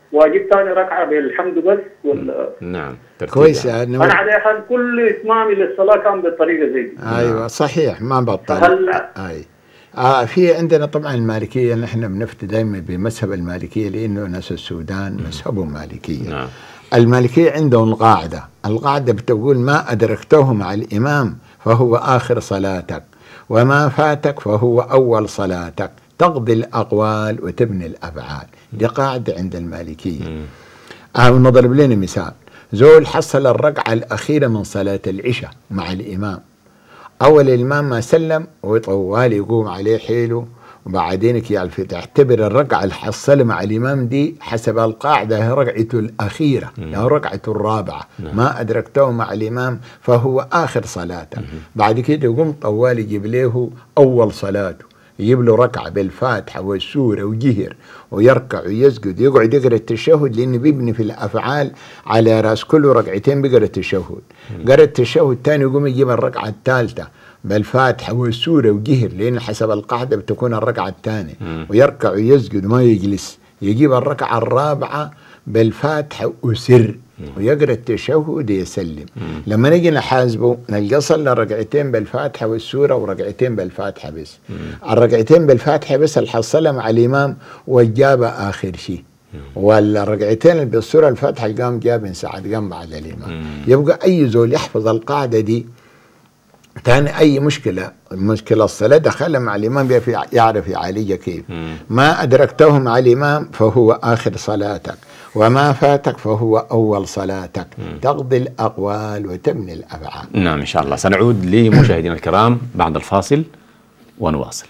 واجيب ثاني ركعه بالحمد بس ولا؟
نعم
كويس
يعني. انا على حال كل اتمامي للصلاه كان بالطريقه زي دي.
ايوه صحيح ما بطل. في عندنا طبعا المالكيه، نحن بنفتي دائما بمذهب المالكيه لانه ناس السودان مذهبهم مالكيه.
نعم.
المالكيه عندهم القاعده بتقول ما ادركته مع الامام فهو اخر صلاتك، وما فاتك فهو اول صلاتك، تقضي الاقوال وتبني الافعال. دي قاعده عند المالكيه. نضرب لنا مثال، زول حصل الركعه الاخيره من صلاه العشاء مع الامام، أول الإمام ما سلم وطوال يقوم عليه حيله، وبعدين تعتبر الركعة الحصل مع الإمام دي حسب القاعدة هي ركعته الأخيرة أو ركعته الرابعة. ما أدركته مع الإمام فهو آخر صلاته. بعد كده يقوم طوال يجيب له أول صلاته، يجيب له ركعة بالفاتحة والسورة وجهر، ويركع ويسجد، يقعد يقرأ التشهد، لأنه بيبني في الأفعال على رأس كل ركعتين بيقرأ التشهد. قرأ التشهد الثاني يقوم يجيب الركعة الثالثة بالفاتحة والسورة وجهر، لأن حسب القاعدة بتكون الركعة الثانية، ويركع ويسجد ما يجلس، يجيب الركعة الرابعة بالفاتحة وسر، ويقرأ التشهد يسلم. لما نجي نحاسبه نلقى صلى ركعتين بالفاتحة والسورة وركعتين بالفاتحة بس. الركعتين بالفاتحة بس الحصلها مع الإمام وجاب آخر شيء، والركعتين بالسورة الفاتحة قام جاب ساعد قام بعد الإمام. يبقى أي زول يحفظ القاعدة دي تاني أي مشكلة الصلاة دخل مع الإمام يعرف يعالجها كيف. ما أدركته مع الإمام فهو آخر صلاتك، وما فاتك فهو أول صلاتك، تقضي الأقوال وتبني الأفعال.
نعم إن شاء الله. سنعود لمشاهدينا الكرام بعد الفاصل ونواصل.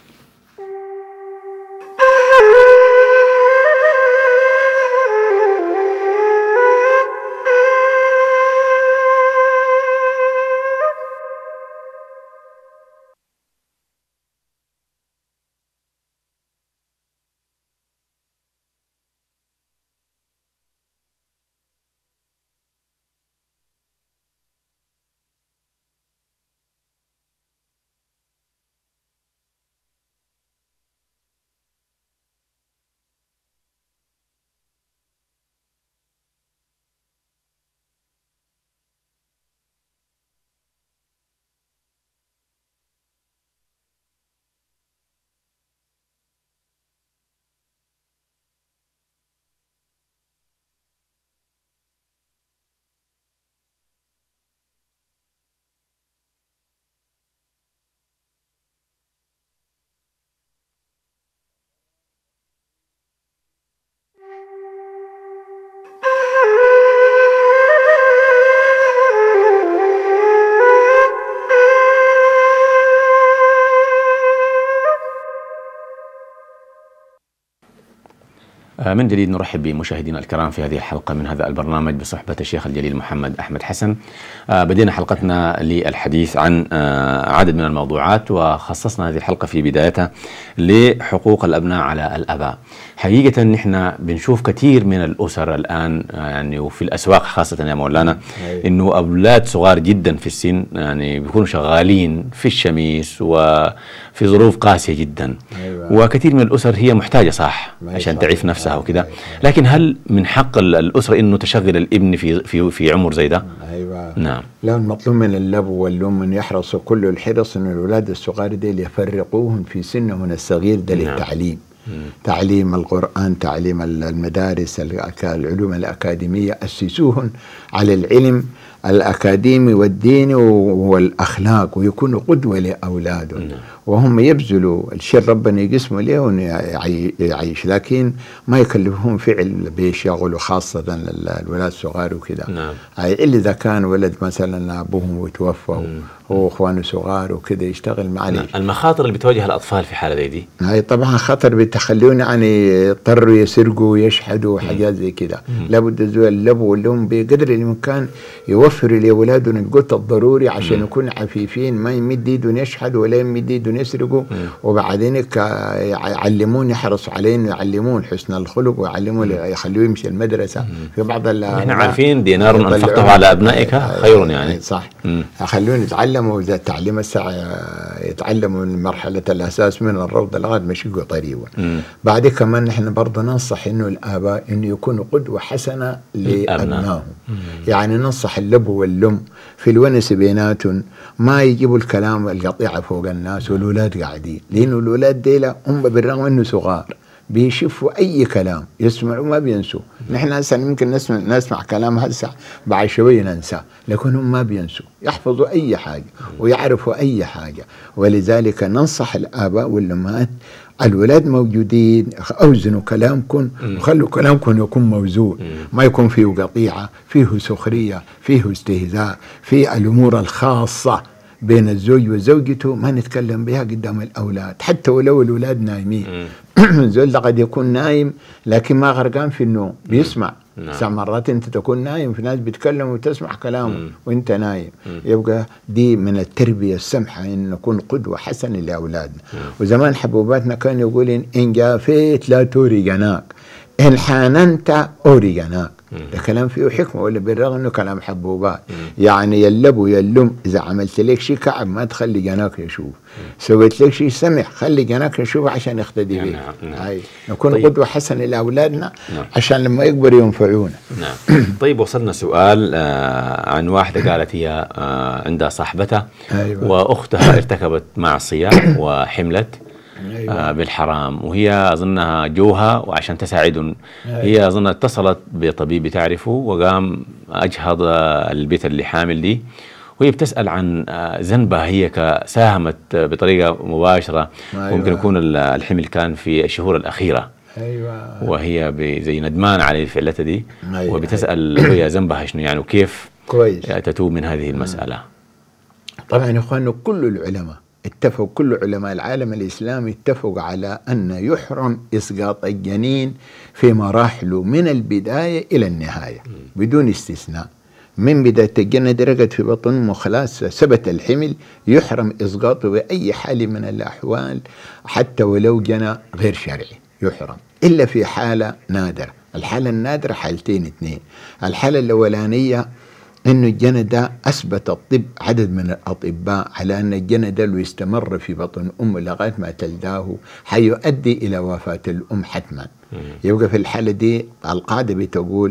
من جديد نرحب بمشاهدينا الكرام في هذه الحلقة من هذا البرنامج بصحبة الشيخ الجليل محمد أحمد حسن. بدينا حلقتنا للحديث عن عدد من الموضوعات، وخصصنا هذه الحلقة في بدايتها لحقوق الأبناء على الآباء. حقيقة نحن بنشوف كثير من الأسر الآن يعني وفي الأسواق خاصة يا مولانا إنه أولاد صغار جدا في السن يعني بيكونوا شغالين في الشميس وفي ظروف قاسية جدا. وكثير من الأسر هي محتاجة صح عشان تعيف نفسها وكذا، لكن هل من حق الأسرة إنه تشغل الابن في عمر زي ده؟
نعم. لا، المطلوب من الأب والأم أن يحرصوا كل الحرص أن الأولاد الصغار ديل يفرقوهم في سنهم الصغير ده للتعليم. تعليم القرآن، تعليم المدارس، العلوم الأكاديمية، أسسوهن على العلم الأكاديمي والديني والأخلاق، ويكونوا قدوة لأولادهم. وهم يبذلوا الشيء ربنا يقسموا لهم يعيش، لكن ما يكلفهم فعل بيشغلوا خاصة الولاد الصغار وكذا. إلا إذا كان ولد مثلا أبوهم يتوفى هو أخوانه صغار وكذا يشتغل معلش.
المخاطر اللي بتواجه الأطفال في حالة زي دي
هاي طبعا خطر، بتخلون يعني يضطروا يسرقوا ويشحدوا وحاجات زي كذا. لابد الأب والأم بقدر الإمكان يوفر يوفر لاولادهم القوت الضروري عشان يكونوا عفيفين، ما يمد ايدهم يشحدوا ولا يمد ايدهم يسرقوا، وبعدين يعلمون، يحرصوا عليهم، يعلمون حسن الخلق ويعلمون يخلوه يمشي المدرسه. في بعض
احنا عارفين دينار انفقته على ابنائك خير يعني
صح. خلوهم يتعلموا اذا التعليم الساعه يتعلموا من مرحله الاساس من الروضه لغايه ما يشقوا طريقه. بعد كمان نحن برضه ننصح انه الاباء انه يكونوا قدوه حسنه لابنائهم. يعني ننصح الاب والام في الونس بيناتهم، ما يجيبوا الكلام القطيعه فوق الناس والاولاد قاعدين، لانه الاولاد ديلا هم بالرغم انه صغار بيشوفوا اي كلام يسمعوا ما بينسوا. نحن هسه ممكن نسمع كلام هسه بعد شويه ننساه، لكن هم ما بينسوا، يحفظوا اي حاجه ويعرفوا اي حاجه. ولذلك ننصح الاباء والامهات الولاد موجودين اوزنوا كلامكم وخلوا كلامكم يكون موزون، ما يكون فيه قطيعه، فيه سخريه، فيه استهزاء، فيه الامور الخاصه بين الزوج وزوجته ما نتكلم بها قدام الأولاد، حتى ولو الأولاد نايمين. الزوج قد يكون نايم لكن ما غرقان في النوم، بيسمع. مرات أنت تكون نايم، في ناس بيتكلموا وتسمع كلامه وأنت نايم. يبقى دي من التربية السمحة أن نكون قدوة حسنة لأولادنا. وزمان حبوباتنا كانوا يقولون إن جافيت لا توري جناك، إن حاننت أوري جناك. ده كلام فيه حكمة، ولا بالرغم انه كلام حبوبات. يعني يلبو يلم، اذا عملت لك شيء كعب ما تخلي جناك يشوف، سويت لك شيء سمح خلي جناك يشوف عشان يقتدي به. هاي نكون طيب. قدوة حسنة لاولادنا عشان لما يكبروا ينفعونا.
طيب وصلنا سؤال عن واحدة قالت هي عندها صاحبتها واختها ارتكبت معصية وحملت بالحرام، وهي أظنها جوها وعشان تساعدهم هي أظنها اتصلت بطبيب تعرفه وقام أجهض البيت اللي حامل دي، وهي بتسأل عن ذنبها هي كساهمت بطريقة مباشرة. ممكن يكون الحمل كان في الشهور الأخيرة وهي زي ندمان على فعلتها دي وبتسأل هي ذنبها شنو يعني وكيف تتوب من هذه المسألة.
طبعا يا أخواننا كل العلماء اتفقوا، كل علماء العالم الإسلامي اتفقوا على أن يحرم إسقاط الجنين في مراحله من البداية إلى النهاية بدون استثناء. من بداية الجنين درجت في بطن أمه خلاص ثبت الحمل، يحرم إسقاطه بأي حال من الأحوال حتى ولو جنى غير شرعي يحرم، إلا في حالة نادرة. الحالة النادرة حالتين اثنين. الحالة الأولانية إنه الجنى ده أثبت الطب عدد من الأطباء على أن الجنى ده لو استمر في بطن أمه لغاية ما تلداه حيؤدي إلى وفاة الأم حتما. يبقى في الحالة دي القاعدة بتقول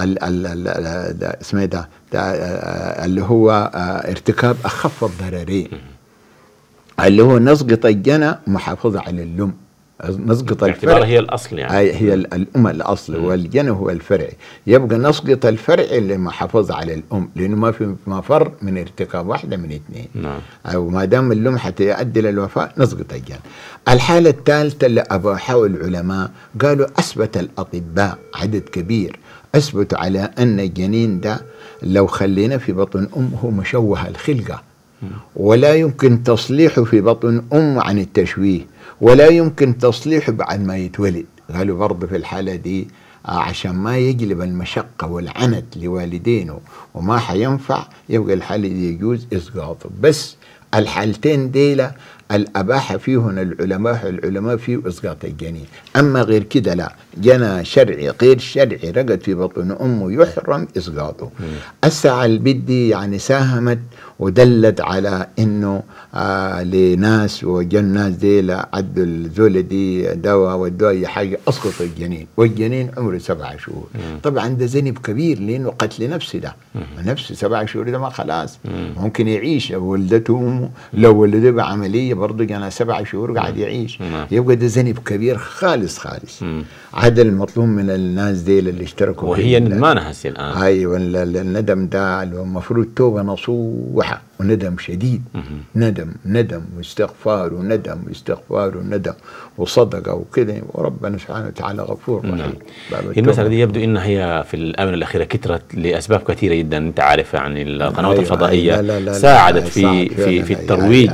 اسمه ده اللي هو ارتكاب أخف الضررين، اللي هو نسقط الجنى محافظة على الأم، نسقط الفرع
هي الأصل يعني
هي الأم الأصل والجنى هو الفرع. يبقى نسقط الفرع اللي محافظ على الأم، لأنه ما في مفر من ارتكاب واحدة من اثنين. أو ما دام الأم حتؤدي للوفاة نسقط الجنى. الحالة الثالثة اللي أباحوا العلماء قالوا أثبت الأطباء عدد كبير أثبتوا على أن الجنين ده لو خلينا في بطن أمه مشوه الخلقة ولا يمكن تصليحه في بطن أمه عن التشويه، ولا يمكن تصليحه بعد ما يتولد. قالوا برضه في الحالة دي عشان ما يجلب المشقة والعنت لوالدينه وما حينفع، يبقى الحالة دي يجوز إسقاطه. بس الحالتين ديلا الأباحة فيهن العلماء فيه إسقاط الجنين. أما غير كده لا، جنى شرعي غير شرعي رقد في بطن أمه يحرم إسقاطه. الساعة البدي يعني ساهمت ودلت على إنه لناس وجن ناس ديلا عدوا الزولة دي دواء والدواء أي حاجة أسقط الجنين، والجنين عمره 7 شهور. طبعا ده ذنب كبير لأنه قتل نفسه، ده نفسه 7 شهور ده ما خلاص ممكن يعيش. ولدته أمه لو ولده بعملية برضه جانا 7 شهور قاعد يعيش. يبقى ده ذنب كبير خالص. هذا المطلوب من الناس دي اللي اشتركوا
وهي ندمانة هسه الآن.
أيوة الندم ده المفروض توبة نصوحة وندم شديد. ندم ندم واستغفار وندم واستغفار وندم وصدقة وكذا، وربنا سبحانه وتعالى غفور رحيم.
المسألة دي يبدو أنها هي في الآونة الأخيرة كثرت لأسباب كثيرة جدا. أنت عارف يعني القنوات الفضائية ساعدت في الترويج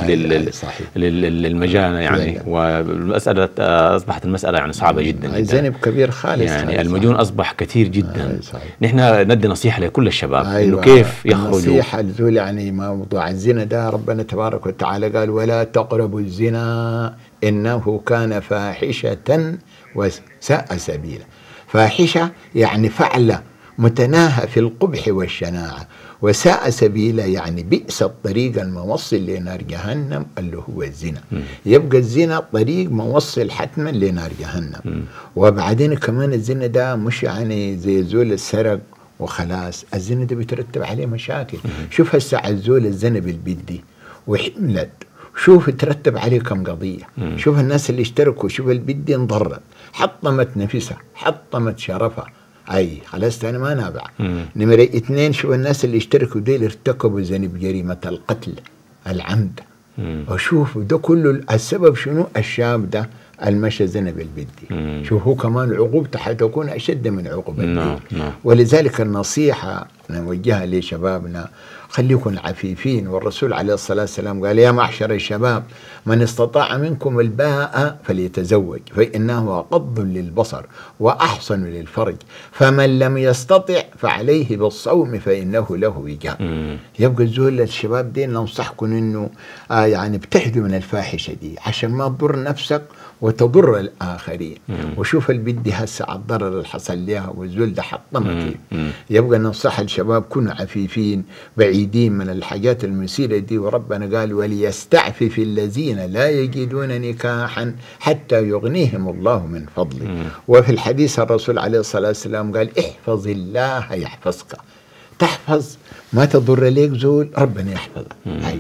للمجال يعني، والمسألة أصبحت المسألة يعني صعبة جدا.
ذنب كبير خالص
يعني المجون أصبح كثير جدا. نحن ندي نصيحة لكل الشباب إنه كيف يخرجوا.
نصيحة لذول يعني موضوع الزنا ده، ربنا تبارك وتعالى قال ولا تقربوا الزنا إنه كان فاحشة وساء سبيلا. فاحشة يعني فعلة متناهى في القبح والشناعة، وساء سبيلا يعني بئس الطريق الموصل لنار جهنم اللي هو الزنا. يبقى الزنا طريق موصل حتما لنار جهنم. وبعدين كمان الزنا ده مش يعني زي زول السرق وخلاص، الزنا ده بيترتب عليه مشاكل. شوف هسه الزول الزنا بالبدي وحملت، شوف ترتب عليه كم قضية. شوف الناس اللي اشتركوا، شوف البدي انضرت، حطمت نفسها، حطمت شرفها، اي خلاص انا ما نابع. نمرة 2 شوف الناس اللي اشتركوا ديل ارتكبوا ذنب جريمة القتل العمد. وشوف ده كله السبب شنو؟ الشاب ده المشى زنا بالبدي. شوف هو كمان عقوبته حتكون اشد من عقوبة الدين. ولذلك النصيحة نوجهها لشبابنا، خليكم عفيفين. والرسول عليه الصلاة والسلام قال يا معشر الشباب من استطاع منكم الباء فليتزوج فإنه أغض للبصر وأحصن للفرج، فمن لم يستطع فعليه بالصوم فإنه له وجاء. يبقى الزول الشباب دين ننصحكم إنه يعني ابتعدوا من الفاحشة دي عشان ما تضر نفسك وتضر الآخرين. وشوف البدي هسه على الضرر اللي حصل لها والزول ده حطمت. يبقى ننصح الشباب كونوا عفيفين بعيدين من الحاجات المثيرة دي. وربنا قال وليستعفف الذين لا يجدون نكاحا حتى يغنيهم الله من فضله. وفي الحديث الرسول عليه الصلاة والسلام قال احفظ الله يحفظك. تحفظ ما تضر ليك زول ربنا يحفظك.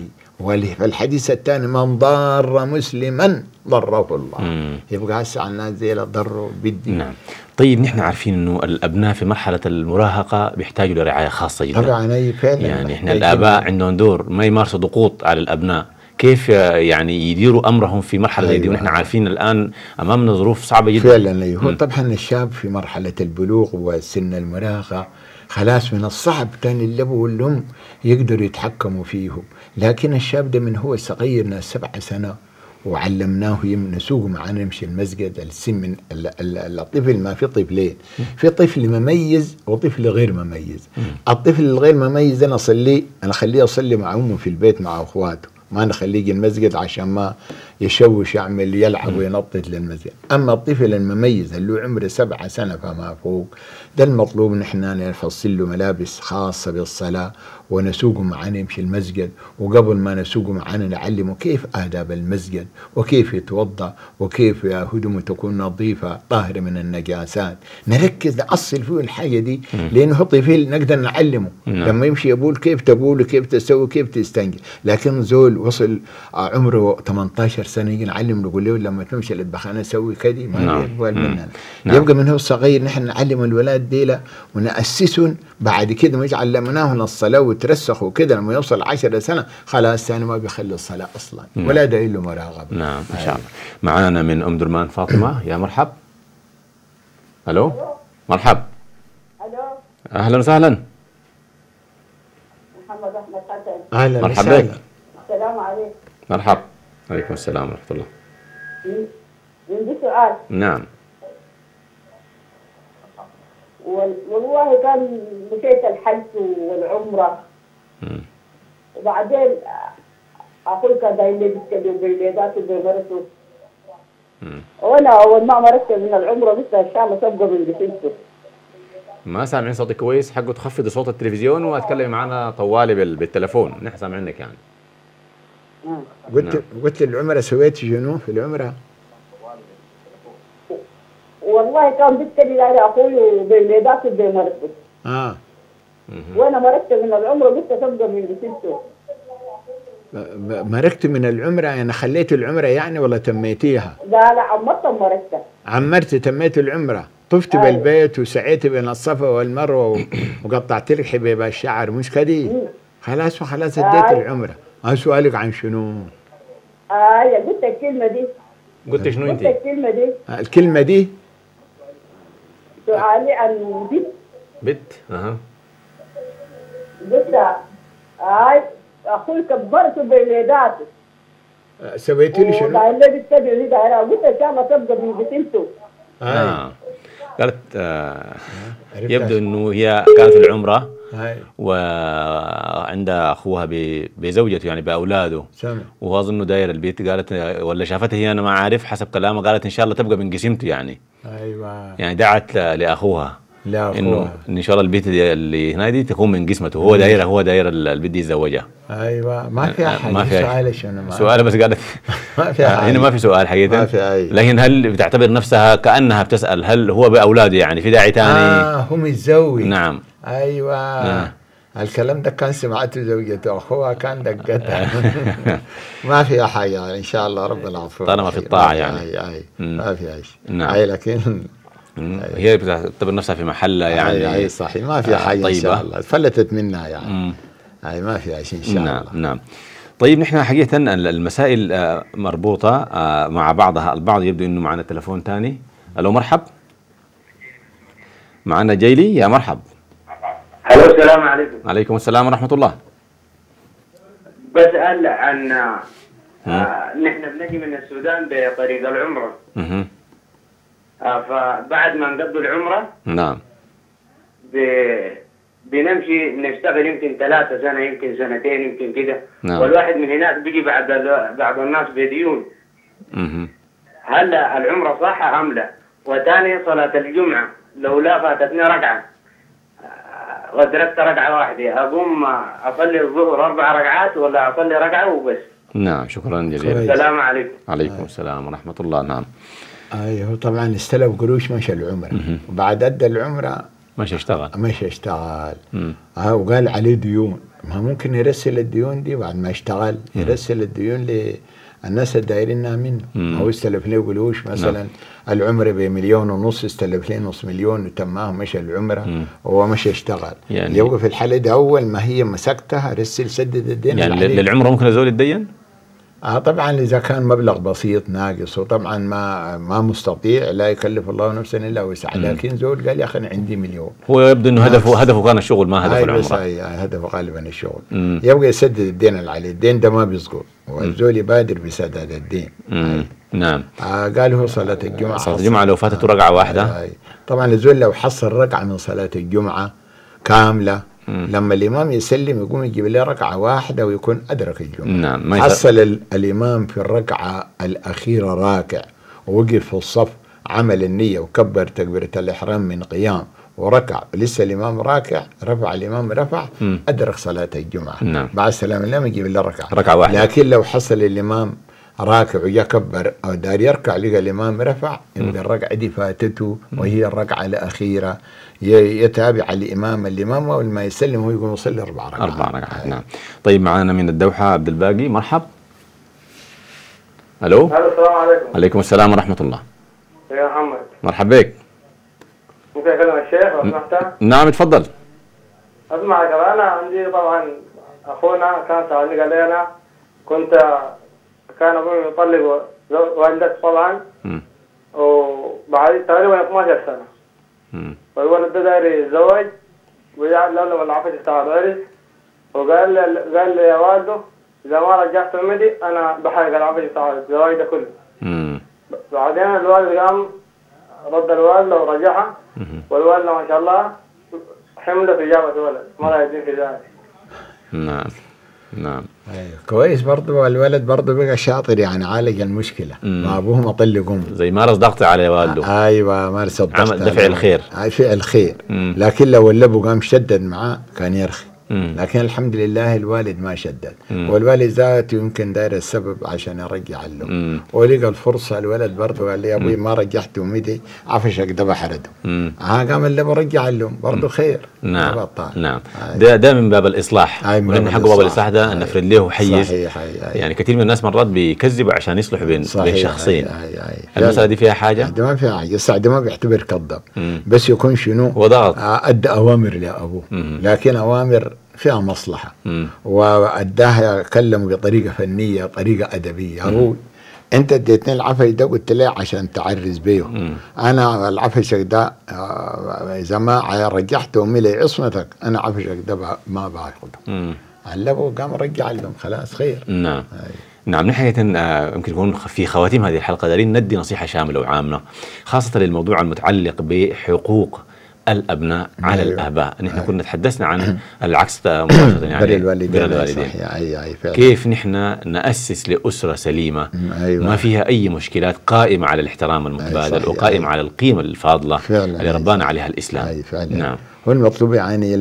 وفي الحديث الثاني من ضار مسلما ضره الله. يبقى هسه على الناس زي ضروا بدي.
نعم. طيب نحن عارفين انه الابناء في مرحله المراهقه بيحتاجوا لرعايه خاصه جدا.
طبعا فعلا.
يعني احنا الاباء عندهم دور، ما يمارسوا ضغوط على الابناء، كيف يعني يديروا امرهم في مرحله زي دي؟ ونحن عارفين الان امامنا ظروف صعبه جدا.
فعلا. هو طبعا الشاب في مرحله البلوغ وسن المراهقه خلاص من الصعب كان الاب والام يقدروا يتحكموا فيهم، لكن الشاب ده من هو صغير ناس 7 سنة وعلمناه نسوق معانا نمشي المسجد. السن من الطفل ما في طفلين، في طفل مميز وطفل غير مميز. الطفل الغير مميز انا اخليه يصلي مع امه في البيت مع اخواته، ما نخليه يجي المسجد عشان ما يشوش يعمل يلعب وينطط للمسجد. اما الطفل المميز اللي عمره 7 سنة فما فوق ده المطلوب نحن نفصل له ملابس خاصة بالصلاة ونسوقه معنا يمشي المسجد، وقبل ما نسوقه معنا نعلمه كيف آداب المسجد وكيف يتوضأ وكيف هدمه تكون نظيفة طاهرة من النجاسات. نركز نأصل فيه الحاجة دي لأنه هو طفل نقدر نعلمه. لما يمشي يقول كيف تقول كيف تسوي كيف تستنجي. لكن زول وصل عمره 18 سنة يجي نعلم نقول له لما تمشي للدخانة سوي كذي ما يقبل مننا. يبقى من هو صغير نحن نعلم الولاد ديلا ونأسسهم، بعد كده ما علمناهم الصلاة وترسخوا كده لما يوصل 10 سنة خلاص ثاني ما بيخلي الصلاة أصلا ولا دليل مراقبة.
نعم إن شاء الله. معانا من أم درمان فاطمة. يا مرحب. ألو مرحب.
ألو
أهلا وسهلا.
محمد أحمد حسن.
أهلا
مرحبا بك.
السلام عليكم.
مرحب. عليكم السلام ورحمة الله.
عندي سؤال.
نعم.
والله كان مشيت الحج والعمرة وبعدين أقول كذا اللي بيتكلم بالبيضات وبمرته وأنا أول ما مرت من العمرة بس إن شاء الله تبقى من جسمته.
ما سامعين صوتك كويس، حقه تخفضي صوت التلفزيون واتكلمي معنا طوالي بالتلفون، نحن سامعينك يعني.
قلت العمرة سويت شنو في العمرة؟
والله كان بيتكلم على أخوي بالبيضات وبمرته. وأنا مرت من العمرة بس تبقى من جسمته.
مركت من العمرة يعني خليت العمرة يعني ولا تميتيها؟
لا عمرتها.
عمرت تميت العمرة، طفت بالبيت وسعيت بين الصفا والمروة وقطعت لك حبيب الشعر مش كدي؟ خلاص اديت العمره. سؤالك عن شنو؟
قلت الكلمه دي.
قلت شنو انت؟
قلت الكلمه دي.
الكلمه دي
سؤالي عن
بت.
قلت اخوي كبرته بولاداته.
سويت لي شنو؟
قال لي بتتبعي دايره، قلت ان شاء الله تبقى من بنته.
قالت يبدو انه هي كانت في العمره وعندها اخوها بزوجته يعني باولاده، وهو اظنه داير البيت. قالت ولا شافتها هي، انا ما عارف، حسب كلامها قالت ان شاء الله تبقى من قسمته يعني.
ايوه
يعني دعت لاخوها انه ان شاء الله البيت اللي هنا دي تكون من قسمته. هو داير البيت دي يتزوجها.
ايوه ما في حاجه.
ما في
سؤال شنو؟
سؤال بس قالت
ما في حاجه.
هنا ما في سؤال حقيقه.
ما في أي.
لكن هل بتعتبر نفسها كانها بتسال هل هو باولاده يعني في داعي ثاني؟
هو متزوج.
نعم.
ايوه الكلام ده كان سمعته زوجته اخوها كان دقتها. ما في حاجه ان شاء الله ربنا العفو.
طالما في الطاعه يعني.
ما في شيء.
نعم.
لكن
هي بتعتبر نفسها في محلها يعني.
اي صحيح ما في حاجه طيبة. ان شاء الله فلتت منها يعني. ما في شيء ان شاء الله.
نعم. طيب نحن حقيقه المسائل مربوطه مع بعضها البعض. يبدو انه معنا تلفون ثاني. الو مرحب. معنا جيلي. يا مرحب.
الو السلام عليكم.
عليكم السلام ورحمه الله.
بسأل عن نحن بنجي من السودان بطريق العمره. فبعد ما نقضي العمره
نعم
بنمشي نشتغل يمكن 3 سنة يمكن 2 سنين يمكن كده.
نعم.
والواحد من هناك بيجي بعض الناس بديون. هل العمره صح ام لا؟ وثاني صلاة الجمعة لو لا فاتتني ركعة وأدركت ركعة واحدة، أقوم أصلي الظهر 4 ركعات ولا أصلي ركعة وبس؟
نعم شكرا جزيلا.
السلام عليكم.
عليكم السلام ورحمة الله. نعم.
هو طبعا استلف قروش مشى العمرة وبعد أدى العمرة
مش اشتغل. وقال عليه ديون. ما ممكن يرسل الديون دي بعد ما اشتغل. يرسل الديون للناس الدايرينها منه. هو استلف له قروش مثلا العمرة ب1.5 مليون، استلف له نص مليون وتماه مشى العمرة وهو مش اشتغل. يعني يوقف في الحالة دي أول ما هي مسكتها رسل سدد الدين. يعني للعمرة ممكن الزول يتدين؟
طبعا إذا كان مبلغ بسيط ناقص وطبعا ما مستطيع لا يكلف الله نفسا إلا وسعها. لكن زول قال يا أخي أنا عندي مليون.
هو يبدو إنه هدفه كان الشغل ما هدفه العمرة.
هدفه غالبا الشغل. يبقى يسدد الدين اللي عليه. الدين ده ما بيسقط والزول يبادر بسداد الدين.
نعم.
قال هو صلاة الجمعة.
صلاة الجمعة لو فاتته ركعة واحدة.
طبعا الزول لو حصل ركعة من صلاة الجمعة كاملة لما الإمام يسلم يقوم يجيب له ركعة واحدة ويكون أدرك الجمعة.
نعم.
حصل الإمام في الركعة الأخيرة راكع ووقف في الصف عمل النية وكبر تكبيرة الإحرام من قيام وركع لسه الإمام راكع رفع الإمام أدرك صلاة الجمعة.
نعم.
بعد السلام الإمام يجيب له
ركعة واحدة.
لكن لو حصل الإمام راكع ويكبر أو دار يركع لقى الإمام رفع يبقى الركعة دي فاتته وهي الركعة الأخيرة. يتابع الإمام أول ما يسلم هو يقوم يصلي 4 ركعات.
4 ركعات. نعم. طيب معنا من الدوحة عبد الباقي. مرحب. الو.
السلام عليكم.
عليكم السلام ورحمة الله.
يا محمد.
مرحبا بك.
ممكن أكلم الشيخ لو سمحت؟
نعم اتفضل.
أسمعك. أنا عندي طبعا أخونا كان سألني قال لي أنا كان أبوي يطلق والدته طبعا وبعد تقريبا 12 سنة والولد ده داير يتزوج ويعمل له العفش بتاع العرس وقال لي يا والده إذا ما رجعت المدي أنا بحرق العفش بتاع الزواج ده كله. بعدين الوالد قام رد الوالدة ورجعها والوالدة ما شاء الله حملت وجابت ولد ما لا يدين في ذلك.
نعم.
كويس برضه الولد برضه بقى شاطر يعني عالج المشكلة. ما أبوه مطلقهم
زي مارس ضغط على والده.
أيوة مارس الضغط.
عمل دفع الخير.
فعل الخير. لكن لو الأبو قام شدد معاه كان يرخي. لكن الحمد لله الوالد ما شدد. والوالد ذاته يمكن داير السبب عشان يرجع له. ولقى الفرصة الولد برضه قال لي يا أبوي ما رجعت أمدي عفشك ده بحرده. قام الأبو رجع لهم برضه خير.
نعم. نعم. ده من باب الإصلاح. ونحن حق باب الإصلاح ده نفرد له حيز.
صحيح.
يعني كثير من الناس مرات بيكذبوا عشان يصلحوا بين شخصين. المسألة دي فيها حاجة؟
ده ما فيها حاجة. السعد ما بيعتبر كذاب بس يكون شنو؟
وضغط.
أدى أوامر لأبوه. لكن أوامر فيها مصلحة وأداها كلمه بطريقة فنية طريقة أدبية. هو أنت اديتني العفش ده قلت لي عشان تعرز بيه، أنا العفشك ده إذا ما رجعته ملي عصمتك أنا عفشك ده ما باخده. علبه قام رجع لهم خلاص خير.
نعم. نعم. نحن يمكن يكون في خواتيم هذه الحلقة دارين ندي نصيحة شاملة وعامة خاصة للموضوع المتعلق بحقوق الأبناء على الآباء. نحن كنا تحدثنا عن العكس مباشرة، يعني
بر الوالدين.
كيف نحن نأسس لأسرة سليمة ما فيها أي مشكلات، قائمة على الاحترام المتبادل وقائمة على القيمة الفاضلة اللي ربانا عليها الإسلام. نعم.
هو المطلوب يعني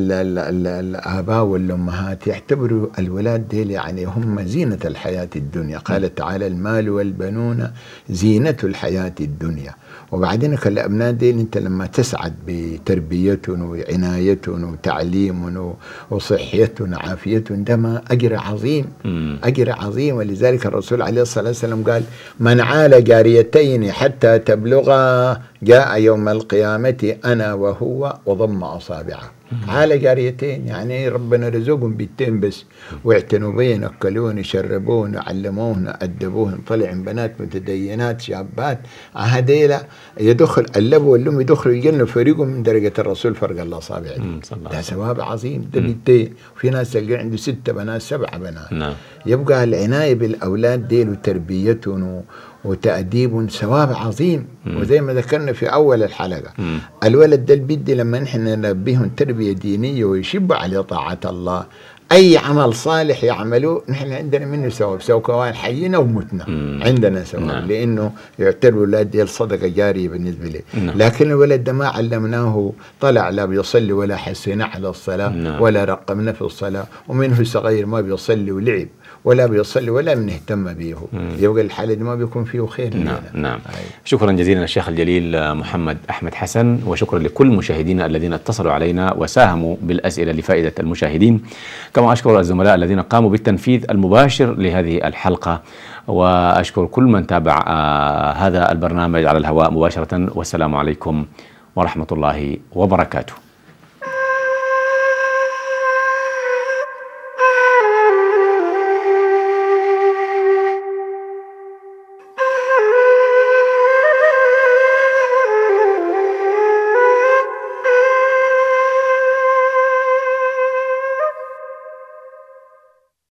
الآباء والأمهات يعتبروا الولاد ديل يعني هم زينة الحياة الدنيا. قال تعالى المال والبنون زينة الحياة الدنيا. وبعدين الأبناء ديل أنت لما تسعد بتربيتهم وعنايتهم وتعليمهم وصحيتهم وعافيتهم ده ما أجر عظيم. أجر عظيم. ولذلك الرسول عليه الصلاة والسلام قال من عال جاريتين حتى تبلغا جاء يوم القيامة أنا وهو وضم أصابعه. عال جاريتين يعني ربنا رزقهم بالتين بس، واعتنوا بين أكلون يشربون علموهن أدبوهن، طلعن بنات متدينات شابات هذيلا يدخل اللب واللم يدخلوا الجنة فريقهم من درجة الرسول فرق الأصابع. ده ثواب عظيم ده بالتين. وفي ناس تلقى عنده 6 بنات 7 بنات. يبقى العناية بالأولاد ديل وتربيتهم وتأديب ثواب عظيم. وزي ما ذكرنا في أول الحلقة الولد ده بدي لما نحن نربيهم تربية دينية ويشبوا على طاعة الله، أي عمل صالح يعملوه نحن عندنا منه ثواب، سواء كان حينا ومتنا عندنا ثواب. لأنه يعتبر الولاد دي صدقة جارية بالنسبة لي. لكن الولد ده ما علمناه طلع لا بيصلي ولا حسنا على الصلاة ولا رقمنا في الصلاة، ومنه صغير ما بيصلي ولعب ولا بيصلي ولا بنهتم به، يبقى الحالة دي ما بيكون فيه خير.
نعم. شكرا جزيلا الشيخ الجليل محمد أحمد حسن، وشكرا لكل مشاهدينا الذين اتصلوا علينا وساهموا بالأسئلة لفائدة المشاهدين. كما أشكر الزملاء الذين قاموا بالتنفيذ المباشر لهذه الحلقة، وأشكر كل من تابع هذا البرنامج على الهواء مباشرة. والسلام عليكم ورحمة الله وبركاته.